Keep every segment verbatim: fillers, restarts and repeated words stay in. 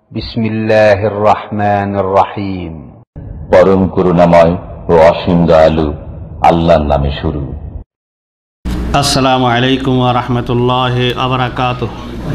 বিসমিল্লাহির রহমানির রহিম। পরম করুণাময় ও অসীম দয়ালু আল্লাহর নামে শুরু। আসসালামু আলাইকুম ওয়া রাহমাতুল্লাহি ওয়া বারাকাতুহু।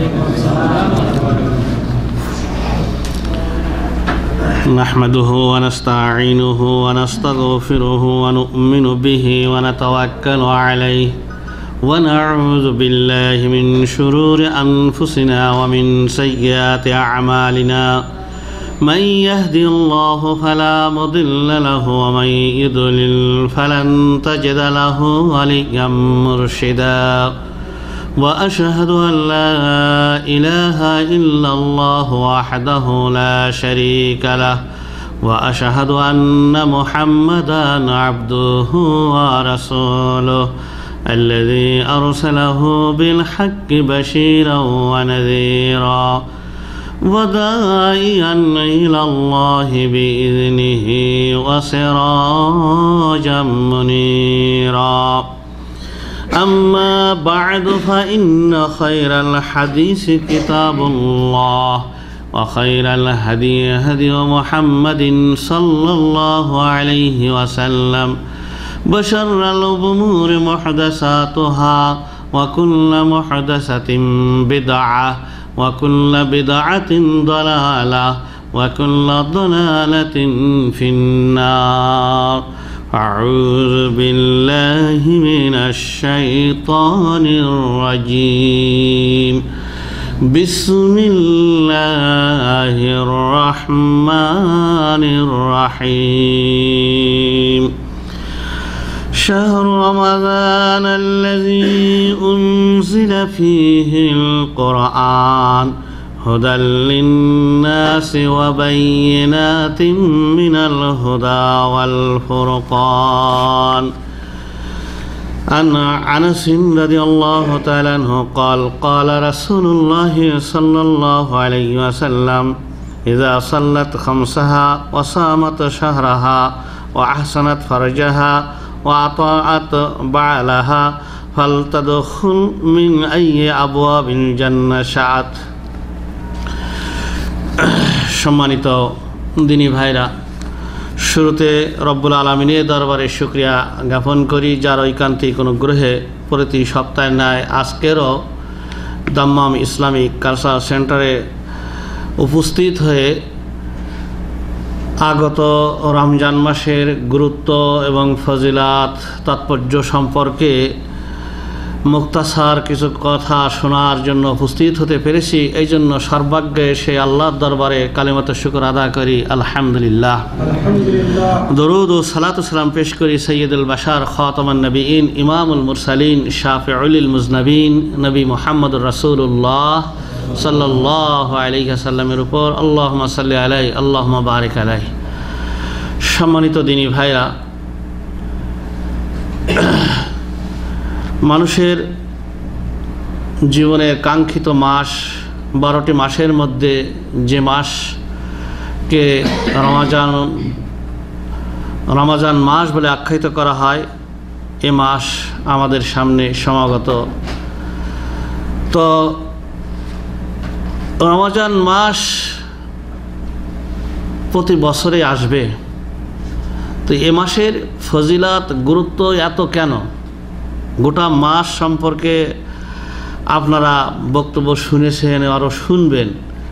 নাহমাদুহু ওয়া নাস্তাঈনুহু ওয়া নাস্তাগফিরুহু ওয়া নু'মিনু বিহি ওয়া নাতাওয়াক্কালু আলাইহি ওয়া না'উযু বিল্লাহি মিন শুরুরি আনফুসিনা ওয়া মিন সাইয়্যাতি আ'মালিনা। من يهدي الله فلا مضل له ومن يضلل فلن تجد له وليا مرشدا. وأشهد أن لا إله إلا الله وحده لا شريك له وأشهد أن محمدا عبده ورسوله الذي أرسله بالحق بشيرا ونذيرا وداعيا إلى الله بإذنه وسراجا منيرا. أما بعد فإن خير الحديث كتاب الله وخير الهدي هدي محمد صلى الله عليه وسلم وشر الأمور محدثاتها وكل محدثة بدعة وكل بدعة ضلالة وكل ضلالة في النار. أعوذ بالله من الشيطان الرجيم. بسم الله الرحمن الرحيم. شهر رمضان الذي أنزل فيه القرآن هدى للناس وبينات من الهدى والفرقان. عن أنس رضي الله تعالى عنه قال قال رسول الله صلى الله عليه وسلم إذا صلت خمسها وصامت شهرها وأحسنت فرجها وأطاعت بعلها فلتدخل من أي أبواب الجنة شاءت. সম্মানিত দিনী ভাইরা, শুরুতে রব্বুল আলামিনের দরবারে শুকরিয়া জ্ঞাপন করি, যার ঐকান্তিক অনুগ্রহে প্রতি সপ্তাহে ন্যায় আজকেরও দাম্মাম ইসলামিক কালচার সেন্টারে উপস্থিত হয়ে আগত রমজান মাসের গুরুত্ব এবং ফজিলাত তাৎপর্য সম্পর্কে মুক্তাসার কিছু কথা শোনার জন্য উপস্থিত হতে পেরেছি। এই জন্য সর্বাগ্যে সেই আল্লাহর দরবারে কালিমাত শুকর আদা করি, আলহামদুলিল্লাহ। দরুদ ও সালাতু সালাম পেশ করি সৈয়দুল বাশার খাতামুন নবীন ইমামুল মুরসালিন শাফিউল মুজনবিন নবী মুহাম্মদুর রাসূলুল্লাহ সাল্লাল্লাহু আলাইহি ওয়াসাল্লামের উপর। আল্লাহুম্মা সাল্লি আলাইহি আল্লাহুম্মা বারিক আলাইহি। সম্মানিত দিনী ভাইরা, মানুষের জীবনের কাঙ্ক্ষিত মাস বারোটি মাসের মধ্যে যে মাসকে রমাজান রমাজান মাস বলে আখ্যায়িত করা হয়, এ মাস আমাদের সামনে সমাগত। তো রমজান মাস প্রতি বছরে আসবে, তো এ মাসের ফজিলাত গুরুত্ব এত কেন? গোটা মাস সম্পর্কে আপনারা বক্তব্য শুনেছেন, আরও শুনবেন।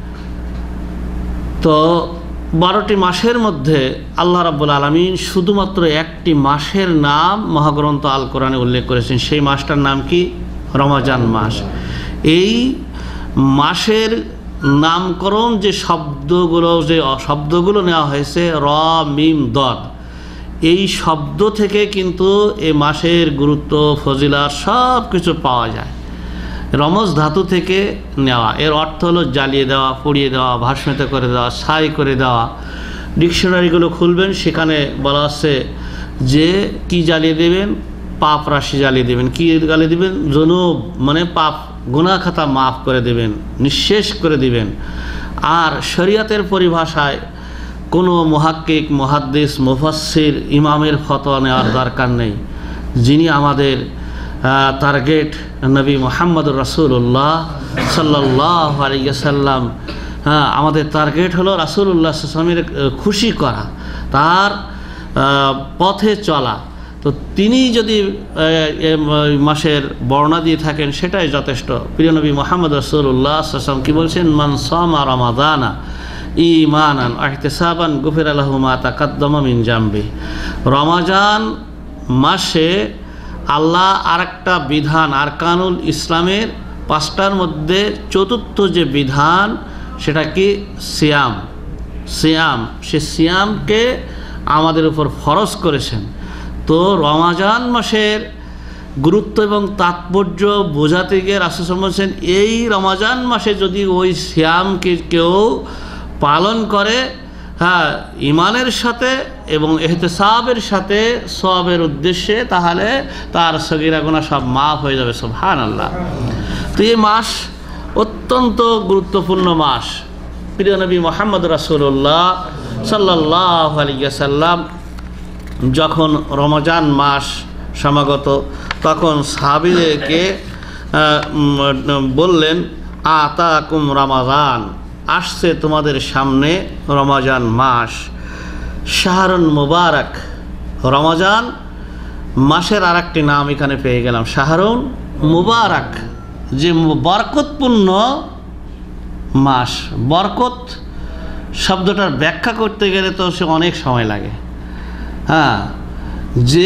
তো বারোটি মাসের মধ্যে আল্লাহ রাব্বুল আলামিন শুধুমাত্র একটি মাসের নাম মহাগ্রন্থ আল কোরআনে উল্লেখ করেছেন। সেই মাসটার নাম কি? রমজান মাস। এই মাসের নামকরণ যে শব্দগুলো যে শব্দগুলো নেওয়া হয়েছে, র মিম দদ, এই শব্দ থেকে কিন্তু এ মাসের গুরুত্ব ফজিলাত সব কিছু পাওয়া যায়। রমজ ধাতু থেকে নেওয়া, এর অর্থ হলো জ্বালিয়ে দেওয়া, পুড়িয়ে দেওয়া, ভাস্মিত করে দেওয়া, ছাই করে দেওয়া। ডিকশনারিগুলো খুলবেন, সেখানে বলা আছে যে কি জ্বালিয়ে দেবেন? পাপ রাশি জ্বালিয়ে দেবেন। কি জ্বালিয়ে দেবেন? জুনুব, মানে পাপ গুনাহ খাতা মাফ করে দেবেন, নিঃশেষ করে দিবেন। আর শরিয়তের পরিভাষায় কোনো মুহাক্কিক, মুহাদ্দিস, মুফাসসির, ইমামের ফতোয়া নেওয়ার দরকার নেই। যিনি আমাদের টার্গেট নবী মুহাম্মদুর রাসূলুল্লাহ সাল্লাল্লাহু আলাইহি ওয়াসাল্লাম, হ্যাঁ, আমাদের টার্গেট হলো রাসূলুল্লাহ সাল্লাল্লাহু আলাইহি ওয়াসাল্লামের খুশি করা, তার পথে চলা। তো তিনি যদি মাসের বর্ণনা দিয়ে থাকেন সেটাই যথেষ্ট। প্রিয় নবী মুহাম্মদ রাসূলুল্লাহ সাল্লাল্লাহু আলাইহি ওয়াসাল্লাম কি বলছেন, মান সামা রমাদানা ঈমানান ওয়া ইহতিসাবান গুফিরা লাহু মা তাকাদ্দামা মিন জামবি। রমাজান মাসে আল্লাহ আরেকটা বিধান, আরকানুল ইসলামের পাঁচটার মধ্যে চতুর্থ যে বিধান সেটা কি সিয়াম। সিয়াম, সে সিয়ামকে আমাদের উপর ফরজ করেছেন। তো রমাজান মাসের গুরুত্ব এবং তাৎপর্য বোঝাতে গিয়ে রাসূল সাল্লাল্লাহু আলাইহি ওয়াসাল্লাম বলছেন, এই রমাজান মাসে যদি ওই সিয়ামকে কেউ পালন করে, হ্যাঁ, ইমানের সাথে এবং ইহতিসাবের সাথে, সওয়াবের উদ্দেশ্যে, তাহলে তার সগীরা গুনাহ সব মাফ হয়ে যাবে। সুবহানাল্লাহ। তো এই মাস অত্যন্ত গুরুত্বপূর্ণ মাস। প্রিয় নবী মুহাম্মদ রাসূলুল্লাহ সাল্লাল্লাহু আলাইহি ওয়াসাল্লাম যখন রমজান মাস সমাগত, তখন সাহাবীদেরকে বললেন, আতাকুম রমাজান, আসছে তোমাদের সামনে রমজান মাস, শাহরুন মুবারক। রমজান মাসের আর একটি নাম এখানে পেয়ে গেলাম, শাহরুন মুবারক, যে বরকতপূর্ণ মাস। বরকত শব্দটার ব্যাখ্যা করতে গেলে তো সে অনেক সময় লাগে। হ্যাঁ, যে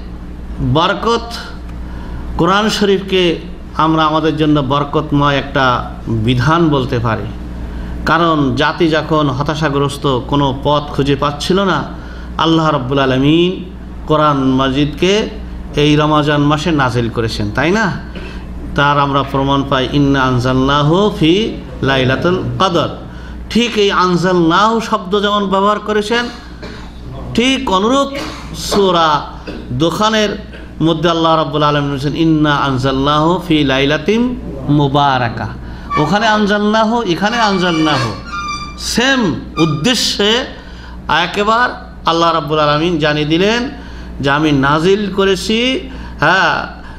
বরকত, কোরআন শরীফকে আমরা আমাদের জন্য বরকতময় একটা বিধান বলতে পারি। কারণ জাতি যখন হতাশাগ্রস্ত, কোনো পথ খুঁজে পাচ্ছিল না, আল্লাহ রাব্বুল আলামিন কোরআন মাজিদকে এই রমজান মাসে নাজিল করেছেন, তাই না? তার আমরা প্রমাণ পাই, ইন্না আনজালনাহু ফি লাইলাতুল কদর। ঠিক এই আনজালনাহু শব্দ যেমন ব্যবহার করেছেন, ঠিক অনুরূপ সূরা দুখানের মধ্যে আল্লাহ রাব্বুল আলামিন বলেছেন, ইন্না আনজালনাহু ফি লাইলাতিন মুবারাকা। ওখানে আনজালনাহু, এখানে আনজালনাহু, সেম উদ্দেশ্যে একেবার আল্লাহ রাব্বুল আলামিন জানিয়ে দিলেন যে আমি নাজিল করেছি, হ্যাঁ,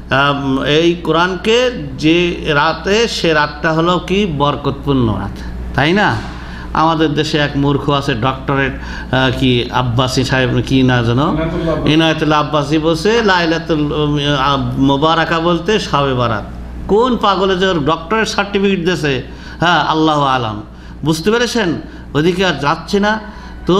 এই কোরআনকে যে রাতে, সে রাতটা হলো কি বরকতপূর্ণ রাত, তাই না? আমাদের দেশে এক মূর্খ আছে, ডক্টরেট কি আব্বাসী সাহেব কি না জানো, ইনায়েতুল্লাহ আব্বাসী বলছে লাইলাতুল মুবারাকা বলতে শবে বারাত। কোন পাগলে যে ডক্টরেট সার্টিফিকেট দিয়েছে, হ্যাঁ, আল্লাহ আলাম। বুঝতে পেরেছেন? ওদিকে আর যাচ্ছে না। তো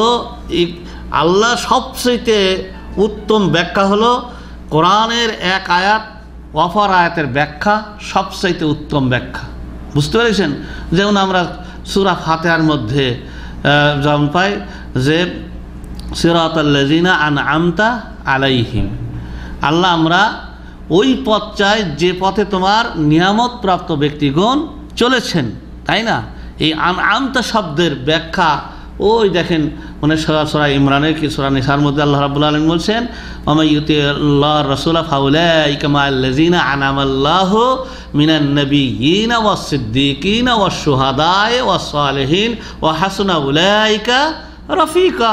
আল্লাহ সবচেয়ে উত্তম ব্যাখ্যা হলো কোরআনের এক আয়াত অপর আয়াতের ব্যাখ্যা সবচাইতে উত্তম ব্যাখ্যা। বুঝতে পেরেছেন? যেমন আমরা সূরা ফাতিহার মধ্যে যেমন পাই যে সিরাতাল্লাযিনা আনআমতা আলাইহিম, আল্লাহ আমরা ওই পথ চাই যে পথে তোমার নিয়ামত প্রাপ্ত ব্যক্তিগণ চলেছেন, তাই না? এই আনআমতা শব্দের ব্যাখ্যা ওই দেখেন, মানে সূরা সূরা ইমরানের কি সূরা নিসার মধ্যে আল্লাহ রাব্বুল আলামিন বলছেন, ওয়া ইউতিল্লাহর রাসূলা ফাউলাইকা মাআল্লাযিনা আনআমাল্লাহু মিনান নাবিয়্যিনা ওয়াস সিদ্দীকিনা ওয়াশ শুহাদায়ে ওয়াস সালিহিন ওয়া হাসুনা উলাইকা রফিকা।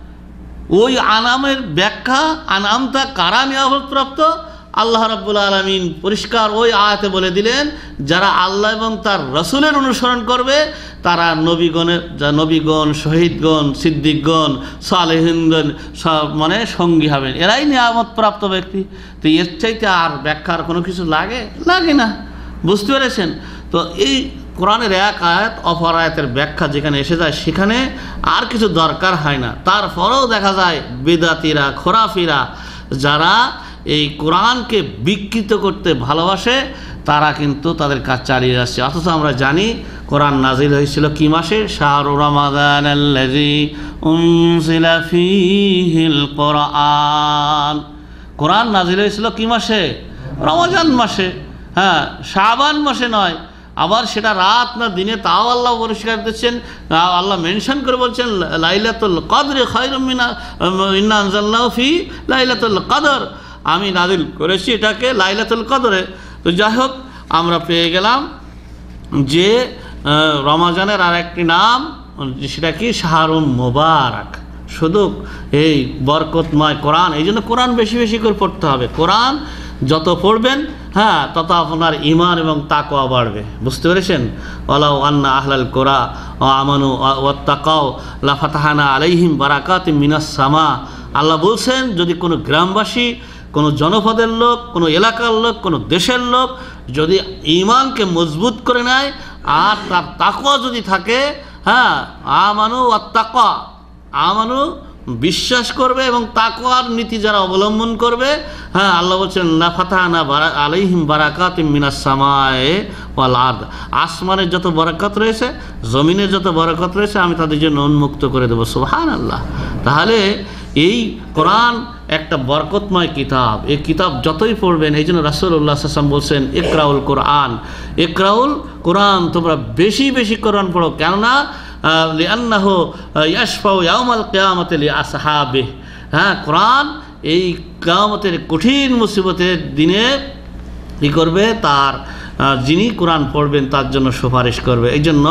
ওই আনামের ব্যাখ্যা, আনামটা কারা নিয়ামতপ্রাপ্ত, আল্লাহ রাব্বুল আলামিন পরিষ্কার ওই আয়াতে বলে দিলেন, যারা আল্লাহ এবং তার রাসূলের অনুসরণ করবে তারা নবীগণের, নবীগণ, শহীদগণ, সিদ্দিকগণ, সালেহিনগণ সব মানে সঙ্গী হবেন, এরাই নিয়ামতপ্রাপ্ত ব্যক্তি। তো এর চাইতে আর ব্যাখ্যার কোনো কিছু লাগে লাগে না। বুঝতে পেরেছেন? তো এই কোরআনের এক আয়াত অপর আয়াতের ব্যাখ্যা যেখানে এসে যায় সেখানে আর কিছু দরকার হয় না। তারপরেও দেখা যায় বেদাতিরা, খোরাফিরা যারা এই কোরআনকে বিকৃত করতে ভালোবাসে, তারা কিন্তু তাদের কাজ চালিয়ে যাচ্ছে। অথচ আমরা জানি কোরআন নাজিল হয়েছিল কি মাসে? শাহরু রমাদানাল্লাযী উনজিলা ফীহিল কোরআন। কোরআন নাজিল হয়েছিল কি মাসে? রমজান মাসে। হ্যাঁ, শাবান মাসে নয়। আবার সেটা রাত না দিনে তাও আল্লাহ পরিষ্কার দিচ্ছেন, আল্লাহ মেনশন করে বলছেন লাইলাতুল কদরে খায়রুম মিন ইন্না আনজালনাহু ফি লাইলাতুল কদর। আমি নাজিল করেছি এটাকে লাইলাতুল কদরে। তো যাই হোক, আমরা পেয়ে গেলাম যে রমজানের আর একটি নাম, সেটা কি? শাহরুল মুবারক। শুধু এই বরকতময় কোরআন, এই জন্য কোরআন বেশি বেশি করে পড়তে হবে। কোরআন যত পড়বেন হ্যাঁ তত আপনার ঈমান এবং তাকওয়া বাড়বে। বুঝতে পেরেছেন? ওয়ালাউ আন্না আহলাল কুরা ওয়া আমানু ওয়াত্তাকাও লাফাতাহানা আলাইহিম বারাকাতিম মিনাস সামা। আল্লাহ বলছেন যদি কোনো গ্রামবাসী, কোনো জনপদের লোক, কোনো এলাকার লোক, কোনো দেশের লোক যদি ঈমানকে মজবুত করে নেয় আর তার তাকওয়া যদি থাকে, হ্যাঁ আমানু ওয়াত্তাকা, আমানু বিশ্বাস করবে এবং তাকওয়ার নীতি যারা অবলম্বন করবে, হ্যাঁ আল্লাহ বলছেন লাফাতাহানা আলাইহিম বারাকাতিম মিনাস সামায়ে ওয়াল আরদ, আসমানের যত বরকত রয়েছে, জমিনের যত বরকত রয়েছে আমি তাদের জন্য উন্মুক্ত করে দেবো। সুবহানাল্লাহ। তাহলে এই কোরআন একটা বরকতময় কিতাব। এই কিতাব যতই পড়বেন, এই জন্য রাসূলুল্লাহ সাল্লাল্লাহু আলাইহি ওয়াসাল্লাম বলছেন ইকরাউল কোরআন, ইকরাউল কোরআন, তোমরা বেশি বেশি কোরআন পড়ো, কেননা লিআন্নাহু ইয়াশফাউ ইয়াউমাল কিয়ামাতি লিআসহাবিহি। হ্যাঁ কোরআন এই কিয়ামতের কঠিন মুসিবতের দিনে কী করবে, তার যিনি কোরআন পড়বেন তার জন্য সুপারিশ করবে। এই জন্য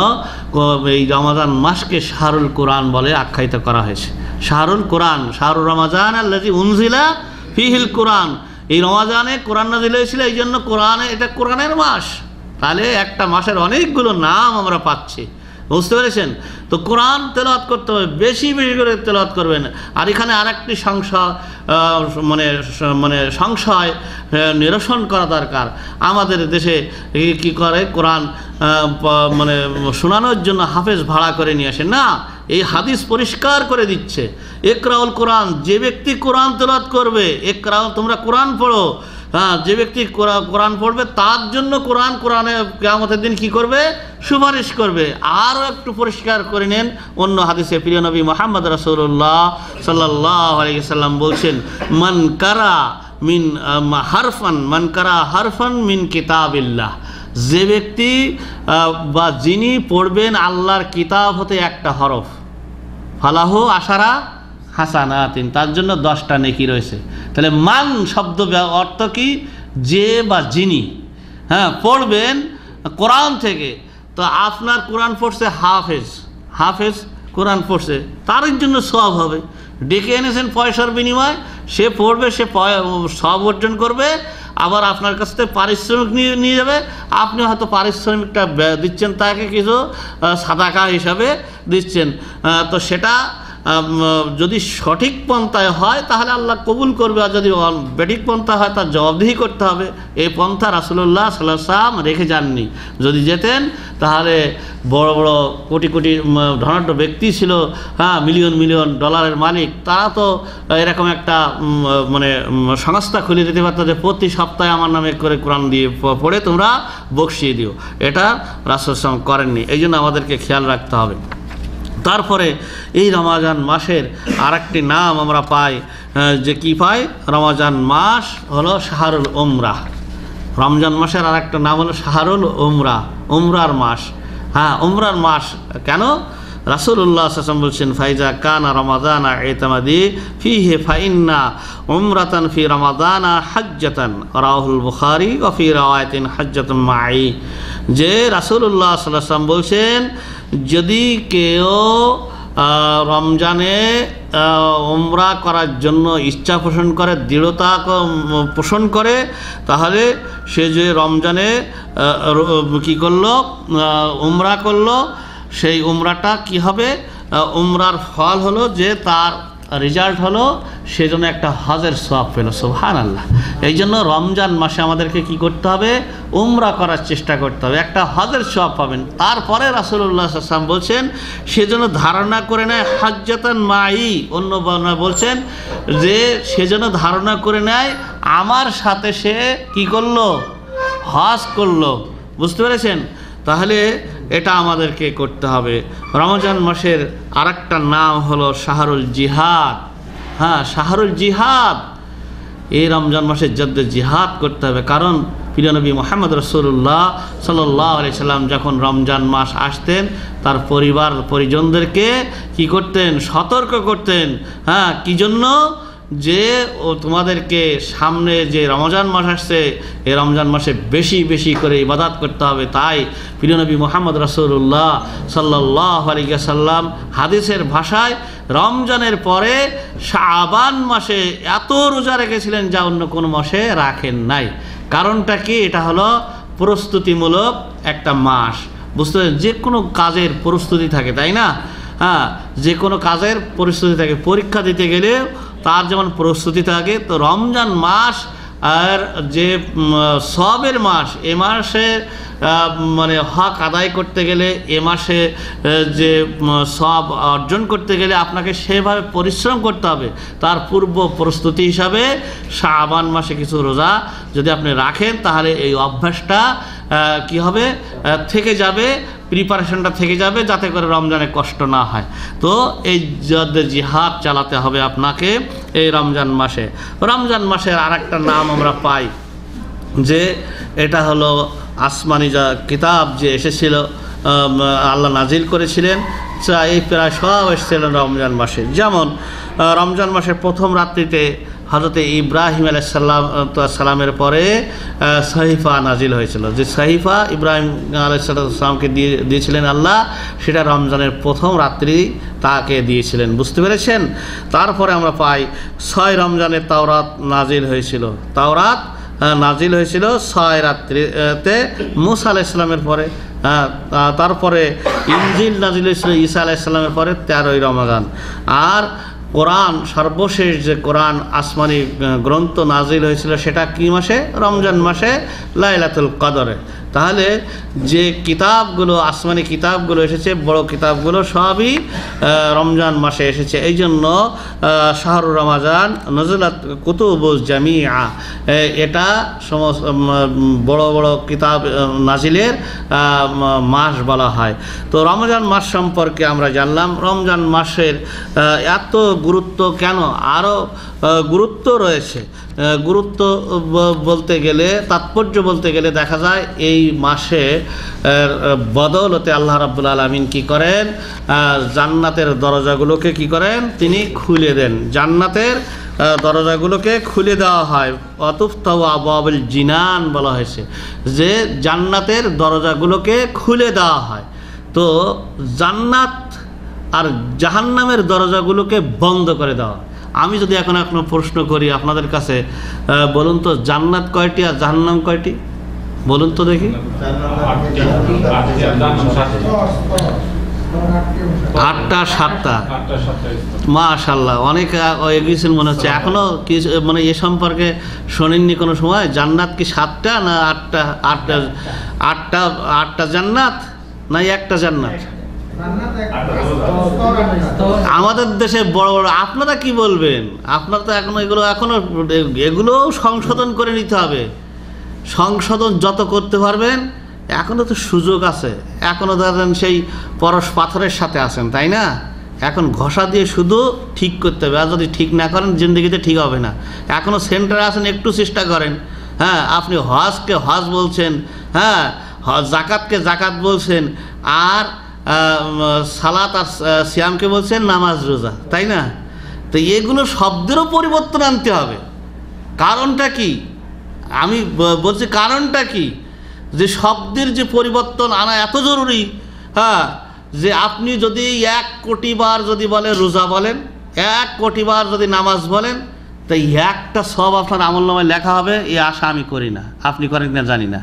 এই রমাদান মাসকে শাহরুল কোরআন বলে আখ্যায়িত করা হয়েছে। শাহরুল কোরআন, শাহরুর রমাজান আল্লাযী উনজিলা ফীহিল কোরআন, এই রমাজানে কোরআন নাযিল হয়েছিল, এই জন্য কোরআনে এটা কোরআনের মাস। তাহলে একটা মাসের অনেকগুলো নাম আমরা পাচ্ছি। বুঝতে পেরেছেন? তো কোরআন তেলাওয়াত করতে হবে, বেশি বেশি করে তেলাওয়াত করবেন। আর এখানে আরেকটি সংশয় মানে মানে সংশয় নিরসন করা দরকার। আমাদের দেশে কি করে, কোরআন মানে শোনানোর জন্য হাফেজ ভাড়া করে নিয়ে আসে না, এই হাদিস পরিষ্কার করে দিচ্ছে ইকরাউল কোরআন, যে ব্যক্তি কোরআন তেলাওয়াত করবে, ইকরাউ তোমরা কোরআন পড়ো, হ্যাঁ যে ব্যক্তি কোরআন পড়বে তার জন্য কোরআন কোরআনে কিয়ামতের দিন কি করবে, সুপারিশ করবে। আরও একটু পরিষ্কার করে নেন অন্য হাদিসে, প্রিয় নবী মুহাম্মদ রাসূলুল্লাহ সাল্লাল্লাহু আলাইহি সাল্লাম বলছেন মান কারা মিন হারফান মান কারা হারফান মিন কিতাবিল্লাহ, যে ব্যক্তি বা যিনি পড়বেন আল্লাহর কিতাব হতে একটা হরফ, ফালাহু আশারা হাসানাতিন, তার জন্য দশটা নেকি রয়েছে। তাহলে মান শব্দ অর্থ কি, যে বা যিনি হ্যাঁ পড়বেন কোরআন থেকে, তো আপনার কোরআন পড়ছে হাফেজ, হাফেজ কোরআন পড়ছে, তার জন্য সওয়াব হবে। ডেকে এনেছেন পয়সার বিনিময়ে, সে পড়বে, সে সওয়াব অর্জন করবে, আবার আপনার কাছ থেকে পারিশ্রমিক নিয়ে নিয়ে যাবে, আপনি হয়তো পারিশ্রমিকটা দিচ্ছেন তাকে কিছু সাদাকা হিসাবে দিচ্ছেন, তো সেটা যদি সঠিক পন্থায় হয় তাহলে আল্লাহ কবুল করবে, আর যদি বেঠিক পন্থা হয় তার জবাবদিহি করতে হবে। এই পন্থা রাসূলুল্লাহ সাল্লাল্লাহু আলাইহি ওয়াসাল্লাম রেখে যাননি। যদি যেতেন তাহলে বড় বড় কোটি কোটি ধনাঢ্য ব্যক্তি ছিল, হ্যাঁ মিলিয়ন মিলিয়ন ডলারের মালিক, তারা তো এরকম একটা মানে সংস্থা খুলে দিতে পারতো যে প্রতি সপ্তাহে আমার নামে করে কোরআন দিয়ে পড়ে তোমরা বকশিয়ে দিও। এটা রাসূলুল্লাহ সাল্লাল্লাহু আলাইহি ওয়াসাল্লাম করেননি। এই জন্য আমাদেরকে খেয়াল রাখতে হবে। তারপরে এই রমাজান মাসের আর একটি নাম আমরা পাই, যে কি পাই, রমাজান মাস হলো শাহরুল উমরা। রমজান মাসের আর একটা নাম হলো শাহরুল উমরা, উমরার মাস। হ্যাঁ উমরার মাস কেন? রাসূলুল্লাহ সাল্লাল্লাহু আলাইহি ওয়াসাল্লাম বলছেন ফাইজা কানা রমাদানা ইতামাদি ফিহি ফাইন্না উমরাতান ফি রমাদানা হাজ্জাতান, রাওয়াহুল বুখারী ওয়া ফি রাওয়ায়াতিন হাজ্জাতুন মাই। যে রাসূলুল্লাহ সাল্লাল্লাহু আলাইহি ওয়াসাল্লাম বলছেন যদি কেউ রমজানে উমরা করার জন্য ইচ্ছা পোষণ করে, দৃঢ়তা পোষণ করে, তাহলে সে যে রমজানে কি করলো, উমরা করলো, সেই উমরাটা কি হবে, উমরার ফল হলো যে তার রেজাল্ট হলো সেজন্য একটা হজের সওয়াব পেল। সুবহানাল্লাহ। এই জন্য রমজান মাসে আমাদেরকে কি করতে হবে, উমরা করার চেষ্টা করতে হবে, একটা হজের সওয়াব পাবেন। তারপরে রাসূলুল্লাহ সাল্লাল্লাহু আলাইহি ওয়াসাল্লাম বলছেন সেজন্য ধারণা করে নেয় হাজ্জাতান মাই, অন্য বর্ণনা বলছেন যে সেজন্য ধারণা করে নেয় আমার সাথে সে কি করলো, হজ করলো। বুঝতে পেরেছেন? তাহলে এটা আমাদেরকে করতে হবে। রমজান মাসের আরেকটা নাম হলো শাহরুল জিহাদ। হ্যাঁ শাহরুল জিহাদ, এই রমজান মাসের যুদ্ধে জিহাদ করতে হবে। কারণ প্রিয় নবী মুহাম্মদ রাসূলুল্লাহ সাল্লাল্লাহু আলাইহি সাল্লাম যখন রমজান মাস আসতেন তার পরিবার পরিজনদেরকে কি করতেন, সতর্ক করতেন। হ্যাঁ কি জন্য? যে ও তোমাদেরকে সামনে যে রমজান মাস আসছে এই রমজান মাসে বেশি বেশি করে ইবাদত করতে হবে। তাই প্রিয় নবী মুহাম্মদ রাসূলুল্লাহ সাল্লাল্লাহু আলাইহি ওয়াসাল্লাম হাদিসের ভাষায় রমজানের পরে শাবান মাসে এত রোজা রেখেছিলেন যা অন্য কোনো মাসে রাখেন নাই। কারণটা কি? এটা হলো প্রস্তুতিমূলক একটা মাস। বুঝতে পারছেন? যে কোনো কাজের প্রস্তুতি থাকে, তাই না? হ্যাঁ, যে কোনো কাজের প্রস্তুতি থাকে। পরীক্ষা দিতে গেলে তার যেমন প্রস্তুতি থাকে, তো রমজান মাস আর যে সবের মাস, এ মাসে মানে হক আদায় করতে গেলে, এ মাসে যে সব অর্জন করতে গেলে আপনাকে সেভাবে পরিশ্রম করতে হবে। তার পূর্ব প্রস্তুতি হিসাবে শাবান মাসে কিছু রোজা যদি আপনি রাখেন তাহলে এই অভ্যাসটা কি হবে, থেকে যাবে, প্রিপারেশনটা থেকে যাবে, যাতে করে রমজানে কষ্ট না হয়। তো এই জিহাদ চালাতে হবে আপনাকে এই রমজান মাসে। রমজান মাসের আর একটা নাম আমরা পাই যে এটা হলো আসমানি যা কিতাব যে এসেছিল, আল্লাহ নাজিল করেছিলেন, এই প্রায় সব এসেছিলেন রমজান মাসে। যেমন রমজান মাসের প্রথম রাত্রিতে হযরতে ইব্রাহিম আলাইহিস সালাম সালামের পরে সহিফা নাজিল হয়েছিল। যে সহিফা ইব্রাহিম আলাইহিস সালামকে দিয়ে দিয়েছিলেন আল্লাহ, সেটা রমজানের প্রথম রাত্রি তাকে দিয়েছিলেন। বুঝতে পেরেছেন? তারপরে আমরা পাই ছয় রমজানের তাওরাত নাজিল হয়েছিল। তাওরাত নাজিল হয়েছিল ছয় রাত্রিতে মুসা আলাইহিস সালামের পরে। তারপরে ইনজিল নাজিল হয়েছিল ঈসা আলাইহিস সালামের পরে তেরোই রমজান। আর কোরআন, সর্বশেষ যে কোরআন আসমানি গ্রন্থ নাজিল হয়েছিল সেটা কি মাসে? রমজান মাসে, লাইলাতুল কদরে। তাহলে যে কিতাবগুলো, আসমানি কিতাবগুলো এসেছে, বড় কিতাবগুলো সবই রমজান মাসে এসেছে। এই জন্য শাহরুর রমাজান নজলাত কুতুবুজ জামিআ, এটা সমস্ত বড় বড় কিতাব নাজিলের মাস বলা হয়। তো রমজান মাস সম্পর্কে আমরা জানলাম। রমজান মাসের এত গুরুত্ব কেন? আরও গুরুত্ব রয়েছে। গুরুত্ব বলতে গেলে, তাৎপর্য বলতে গেলে দেখা যায় এই মাসে বদৌলতে আল্লাহ রাব্বুল আলামিন কি করেন? জান্নাতের দরজাগুলোকে কি করেন? তিনি খুলে দেন। জান্নাতের দরজাগুলোকে খুলে দেওয়া হয়। অতুফতাহু আবওয়াবুল জিনান বলা হয়েছে, যে জান্নাতের দরজাগুলোকে খুলে দেওয়া হয়। তো জান্নাত আর জাহান্নামের দরজাগুলোকে বন্ধ করে দেওয়া। আমি যদি এখন এখনো প্রশ্ন করি আপনাদের কাছে, বলুন তো জান্নাত কয়টি আর জাহান্নাম কয়টি? বলুন তো দেখি। আটটা, সাতটা। মাশাআল্লাহ, অনেক এগিয়েছেন মনে হচ্ছে। এখনো কি মানে এ সম্পর্কে শোনেননি কোনো সময়? জান্নাত কি সাতটা না আটটা? আটটা আটটা আটটা জান্নাত না একটা জান্নাত? আমাদের দেশে বড় বড়, আপনারা কি বলবেন? আপনারা তো এখনো এগুলো এখনো এগুলো সংশোধন করে নিতে হবে। সংশোধন যত করতে পারবেন, এখনো তো সুযোগ আছে। এখনো ধরেন সেই পরশ পাথরের সাথে আছেন, তাই না? এখন ঘষা দিয়ে শুধু ঠিক করতে হবে। আর যদি ঠিক না করেন জিন্দগিতে ঠিক হবে না। এখনো সেন্টারে আছেন, একটু চেষ্টা করেন। হ্যাঁ, আপনি হজকে হজ বলছেন, হ্যাঁ, জাকাতকে জাকাত বলছেন, আর সালাত আর সিয়ামকে বলছেন নামাজ রোজা, তাই না? তো এগুলো শব্দেরও পরিবর্তন আনতে হবে। কারণটা কি? আমি বলছি কারণটা কি, যে শব্দের যে পরিবর্তন আনা এত জরুরি। হ্যাঁ, যে আপনি যদি এক কোটি বার যদি বলে রোজা বলেন, এক কোটি বার যদি নামাজ বলেন, তাই একটা সব আপনার আমলনামায় লেখা হবে। এই আশা আমি করি না, আপনি করেন না জানি না।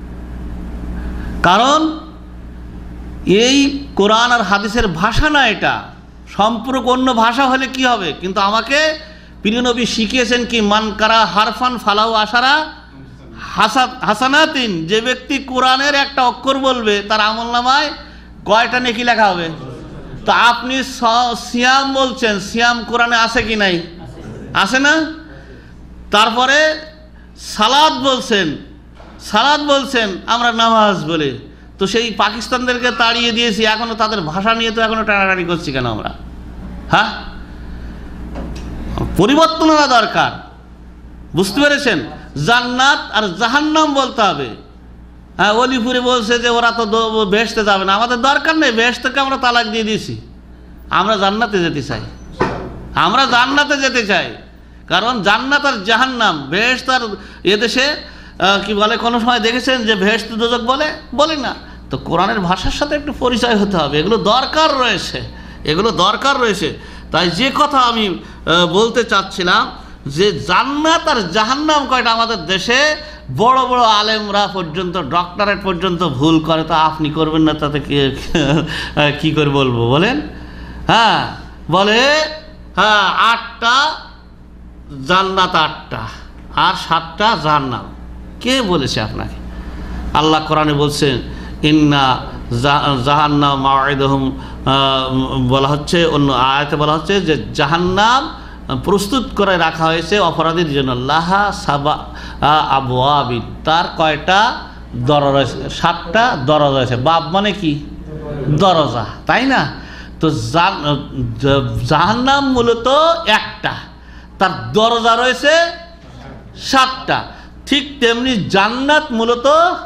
কারণ এই কোরআন আর হাদিসের ভাষা না, এটা সম্পূর্ণ অন্য ভাষা হলে কি হবে? কিন্তু আমাকে প্রিয় নবী শিখিয়েছেন কি, মান কারা হারফান ফালাউ আশারা হাসানাতিন। যে ব্যক্তি কোরআনের একটা অক্ষর বলবে তার আমলনামায় কয়টা নেকি লেখা হবে? তো আপনি সিয়াম বলছেন, সিয়াম কোরআনে আছে কি নাই? আছে না? তারপরে সালাত বলছেন, সালাত বলছেন আমরা নামাজ বলে। তো সেই পাকিস্তানদেরকে তাড়িয়ে দিয়েছি, এখনো তাদের ভাষা নিয়ে তো এখনো টানাটানি করছি কেন আমরা? হ্যাঁ, পরিবর্তন হওয়া দরকার। বুঝতে পেরেছেন? জান্নাত আর জাহান্নাম বলতে হবে। হ্যাঁ, অলিপুরে বলছে যে ওরা তো বেহেশতে যাবে না। আমাদের দরকার নেই, বেহেশতকে আমরা তালাক দিয়ে দিয়েছি। আমরা জান্নাতে যেতে চাই, আমরা জান্নাতে যেতে চাই। কারণ জান্নাত আর জাহান্নাম, বেহেশত আর এদেশে কি বলে, কোনো সময় দেখেছেন যে বেহেশত দোজখ বলে? বলে না। তো কোরআনের ভাষার সাথে একটু পরিচয় হতে হবে, এগুলো দরকার রয়েছে, এগুলো দরকার রয়েছে। তাই যে কথা আমি বলতে চাচ্ছিলাম যে জান্নাত আর জাহান্নাম কয়টা আমাদের দেশে বড় বড় আলেমরা পর্যন্ত, ডক্টরেট পর্যন্ত ভুল করে, তো আপনি করবেন না, তাতে কি করে বলবো বলেন? হ্যাঁ, বলে হ্যাঁ আটটা জান্নাত, আটটা আর সাতটা জাহান্নাম। কে বলেছে আপনাকে? আল্লাহ কোরআনে বলছেন ইন্না জাহান্নাম মাউইদুহুম, বলা হচ্ছে অন্য আয়াতে বলা হচ্ছে যে জাহান্নাম প্রস্তুত করে রাখা হয়েছে অপরাধীর জন্য। লাহা সাবা আবওয়াবিন, তার কয়টা দরজা রয়েছে? সাতটা দরজা রয়েছে। বাব মানে কি? দরজা, তাই না? তো জাহান্নাম মূলত একটা, তার দরজা রয়েছে সাতটা। ঠিক তেমনি জান্নাত মূলত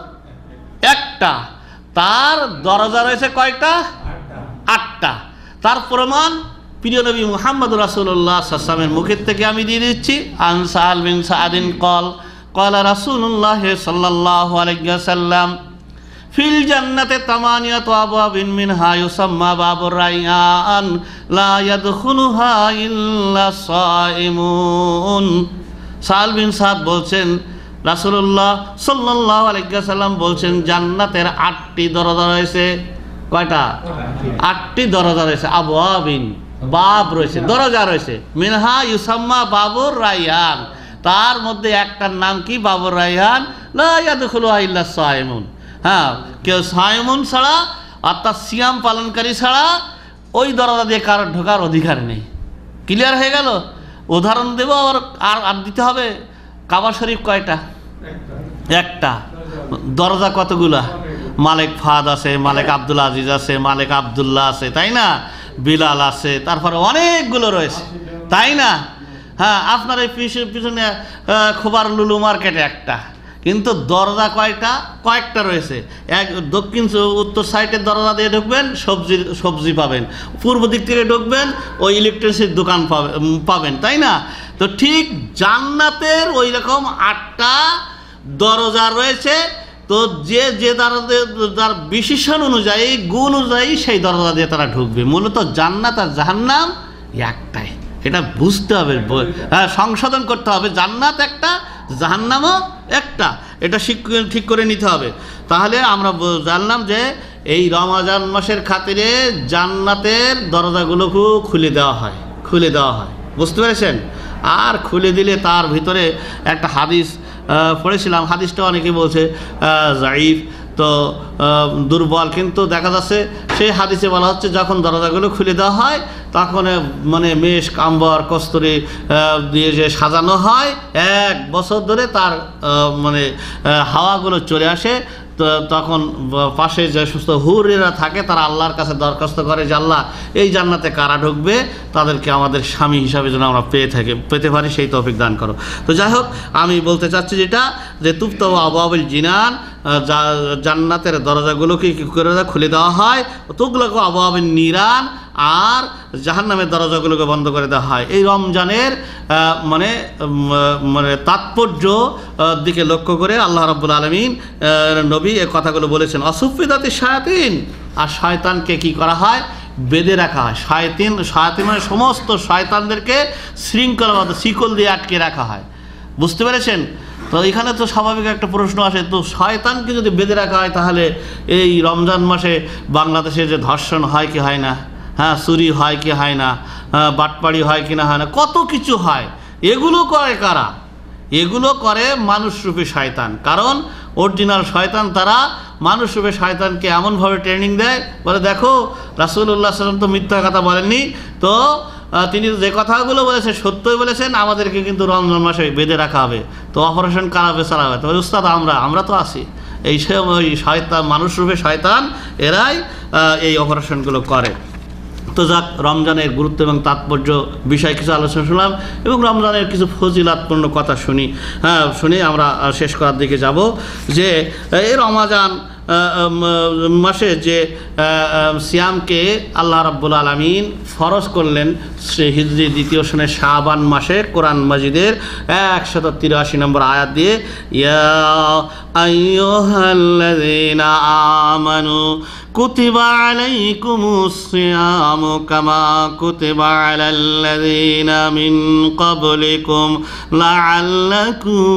একটা, তার দরজা রয়েছে কয়টা? আটটা। তার প্রমাণ প্রিয় নবী মুহাম্মদ রাসূলুল্লাহ সাল্লাল্লাহু আলাইহি ওয়াসাল্লামের মুখের থেকে আমি দিয়ে দিচ্ছি। আন সাহাল বিন সাদিন কল ক্বালা রাসূলুল্লাহ সাল্লাল্লাহু আলাইহি ওয়াসাল্লাম ফিল জান্নাতে তামানিয়াতু আবওয়াবিন মিনহা ইউসাম্মা বাবুর রায়্যান লা ইয়াদখুলুহা ইল্লা সাইমুন। সাহাল বিন সাদ বলছেন রাসূলুল্লাহ সাল্লাল্লাহু আলাইহি ওয়াসাল্লাম বলছেন জান্নাতের আটটি দরজা রয়েছে। কয়টা? আটটি দরজা রয়েছে। আবওয়াবিন, বাব রয়েছে, দরজা রয়েছে। মিনহা ইউসাম্মা বাবুর রায়্যান, তার মধ্যে একটার নাম কি? বাবুর রায়্যান। লা ইয়াদখুলুহা ইল্লা সাইমুন, হ্যাঁ, কেউ সাইমুন ছাড়া অর্থাৎ সিয়াম পালনকারী ছাড়া ওই দরজা দিয়ে কারোর ঢোকার অধিকার নেই। ক্লিয়ার হয়ে গেল? উদাহরণ দেব আর আর দিতে হবে। কাবা শরীফ কয়টা? একটা। দরজা কতগুলা? মালিক ফাহাদ আছে, মালিক আব্দুল আজিজ আছে, মালিক আবদুল্লাহ আছে, তাই না? বিলাল আছে, তারপরে অনেকগুলো রয়েছে, তাই না? হ্যাঁ, আপনার এই পিছনে খোবার লুলু মার্কেটে একটা, কিন্তু দরজা কয়টা? কয়েকটা রয়েছে। এক দক্ষিণ উত্তর সাইডের দরজা দিয়ে ঢুকবেন, সবজি সবজি পাবেন। পূর্ব দিক থেকে ঢুকবেন, ওই ইলেকট্রিসিটির দোকান পাবেন, তাই না? তো ঠিক জান্নাতের ওই রকম আটটা দরজা রয়েছে। তো যে যে তার বিশেষণ অনুযায়ী, গুণ অনুযায়ী সেই দরজা দিয়ে তারা ঢুকবে। মূলত জান্নাত আর জাহান্নাম একটাই, এটা বুঝতে হবে, হ্যাঁ, সংশোধন করতে হবে। জান্নাত একটা, জাহান্নামও একটা, এটা ঠিক করে নিতে হবে। তাহলে আমরা জানলাম যে এই রমজান মাসের খাতিরে জান্নাতের দরজাগুলোকেও খুলে দেওয়া হয়, খুলে দেওয়া হয়, বুঝতে পেরেছেন? আর খুলে দিলে তার ভিতরে একটা হাদিস পড়েছিলাম, হাদিসটা অনেকে বলছে জাইফ, তো দুর্বল, কিন্তু দেখা যাচ্ছে সেই হাদিসে বলা হচ্ছে যখন দরজাগুলো খুলে দেওয়া হয় তখন মানে মেষ, কাম্বর, কস্তুরি দিয়ে যে সাজানো হয়, এক বছর ধরে তার মানে হাওয়াগুলো চলে আসে। তো তখন পাশে যে সমস্ত হুরেরা থাকে তারা আল্লাহর কাছে দরখাস্ত করে যে আল্লাহ, এই জান্নাতে কারা ঢুকবে তাদেরকে আমাদের স্বামী হিসাবে যেন আমরা পেয়ে থাকি, পেতে পারি, সেই তৌফিক দান করো। তো যাই হোক, আমি বলতে চাচ্ছি যেটা, যে তুফতাহু আবওয়াবুল জিনান, জান্নাতের দরজাগুলোকে কী করে খুলে দেওয়া হয়, তুগলাকু আবওয়াবুন নিরান, আর জাহান্নামের দরজাগুলোকে বন্ধ করে দেওয়া হয়। এই রমজানের মানে মানে তাৎপর্য দিকে লক্ষ্য করে আল্লাহ রাব্বুল আলামিন নবী এই কথাগুলো বলেছেন। অসুফিদাতি শায়াতিন, আর শয়তানকে কি করা হয়? বেঁধে রাখা হয়। শয়তান, শয়তান মানে সমস্ত শয়তানদেরকে শৃঙ্খলাবদ্ধ শিকল দিয়ে আটকে রাখা হয়, বুঝতে পেরেছেন? তো এখানে তো স্বাভাবিক একটা প্রশ্ন আসে, তো শয়তানকে যদি বেঁধে রাখা হয় তাহলে এই রমজান মাসে বাংলাদেশে যে ধর্ষণ হয় কি হয় না, হ্যাঁ, চুরি হয় কি হয় না, বাটপাড়ি হয় কি না হয় না, কত কিছু হয়। এগুলো করে কারা? এগুলো করে মানুষরূপী শয়তান। কারণ অরিজিনাল শয়তান তারা মানুষরূপী শয়তানকে এমনভাবে ট্রেনিং দেয়, বলে দেখো রাসূলুল্লাহ সাল্লাল্লাহু আলাইহি ওয়াসাল্লাম তো মিথ্যা কথা বলেননি, তো তিনি যে কথাগুলো বলেছেন সত্যই বলেছেন, আমাদেরকে কিন্তু রমজান মাসে বেঁধে রাখা হবে, তো অপারেশন কারাবে চালা হবে। তো উস্তাদ আমরা আমরা তো আছি, এই ওই শয়তান, মানুষরূপী শয়তান, এরাই এই অপারেশনগুলো করে। তো যাক, রমজানের গুরুত্ব এবং তাৎপর্য বিষয়ে কিছু আলোচনা শুনলাম এবং রমজানের কিছু ফজিলাতপূর্ণ কথা শুনি, হ্যাঁ শুনি আমরা শেষ করার দিকে যাব। যে এই রমজান মাসে যে সিয়ামকে আল্লাহ রাব্বুল আলামিন ফরজ করলেন হিজরি দ্বিতীয় সনের শাবান মাসে কোরআন মাজিদের একশত তিরাশি নম্বর আয়াত দিয়ে, ইয়া আইয়ুহাল্লাযীনা আমানু কুতিবা আলাইকুমুস সিয়ামু কামা কুতিবা আলাল্লাযীনা মিন ক্বাবলিকুম লাআল্লাকুম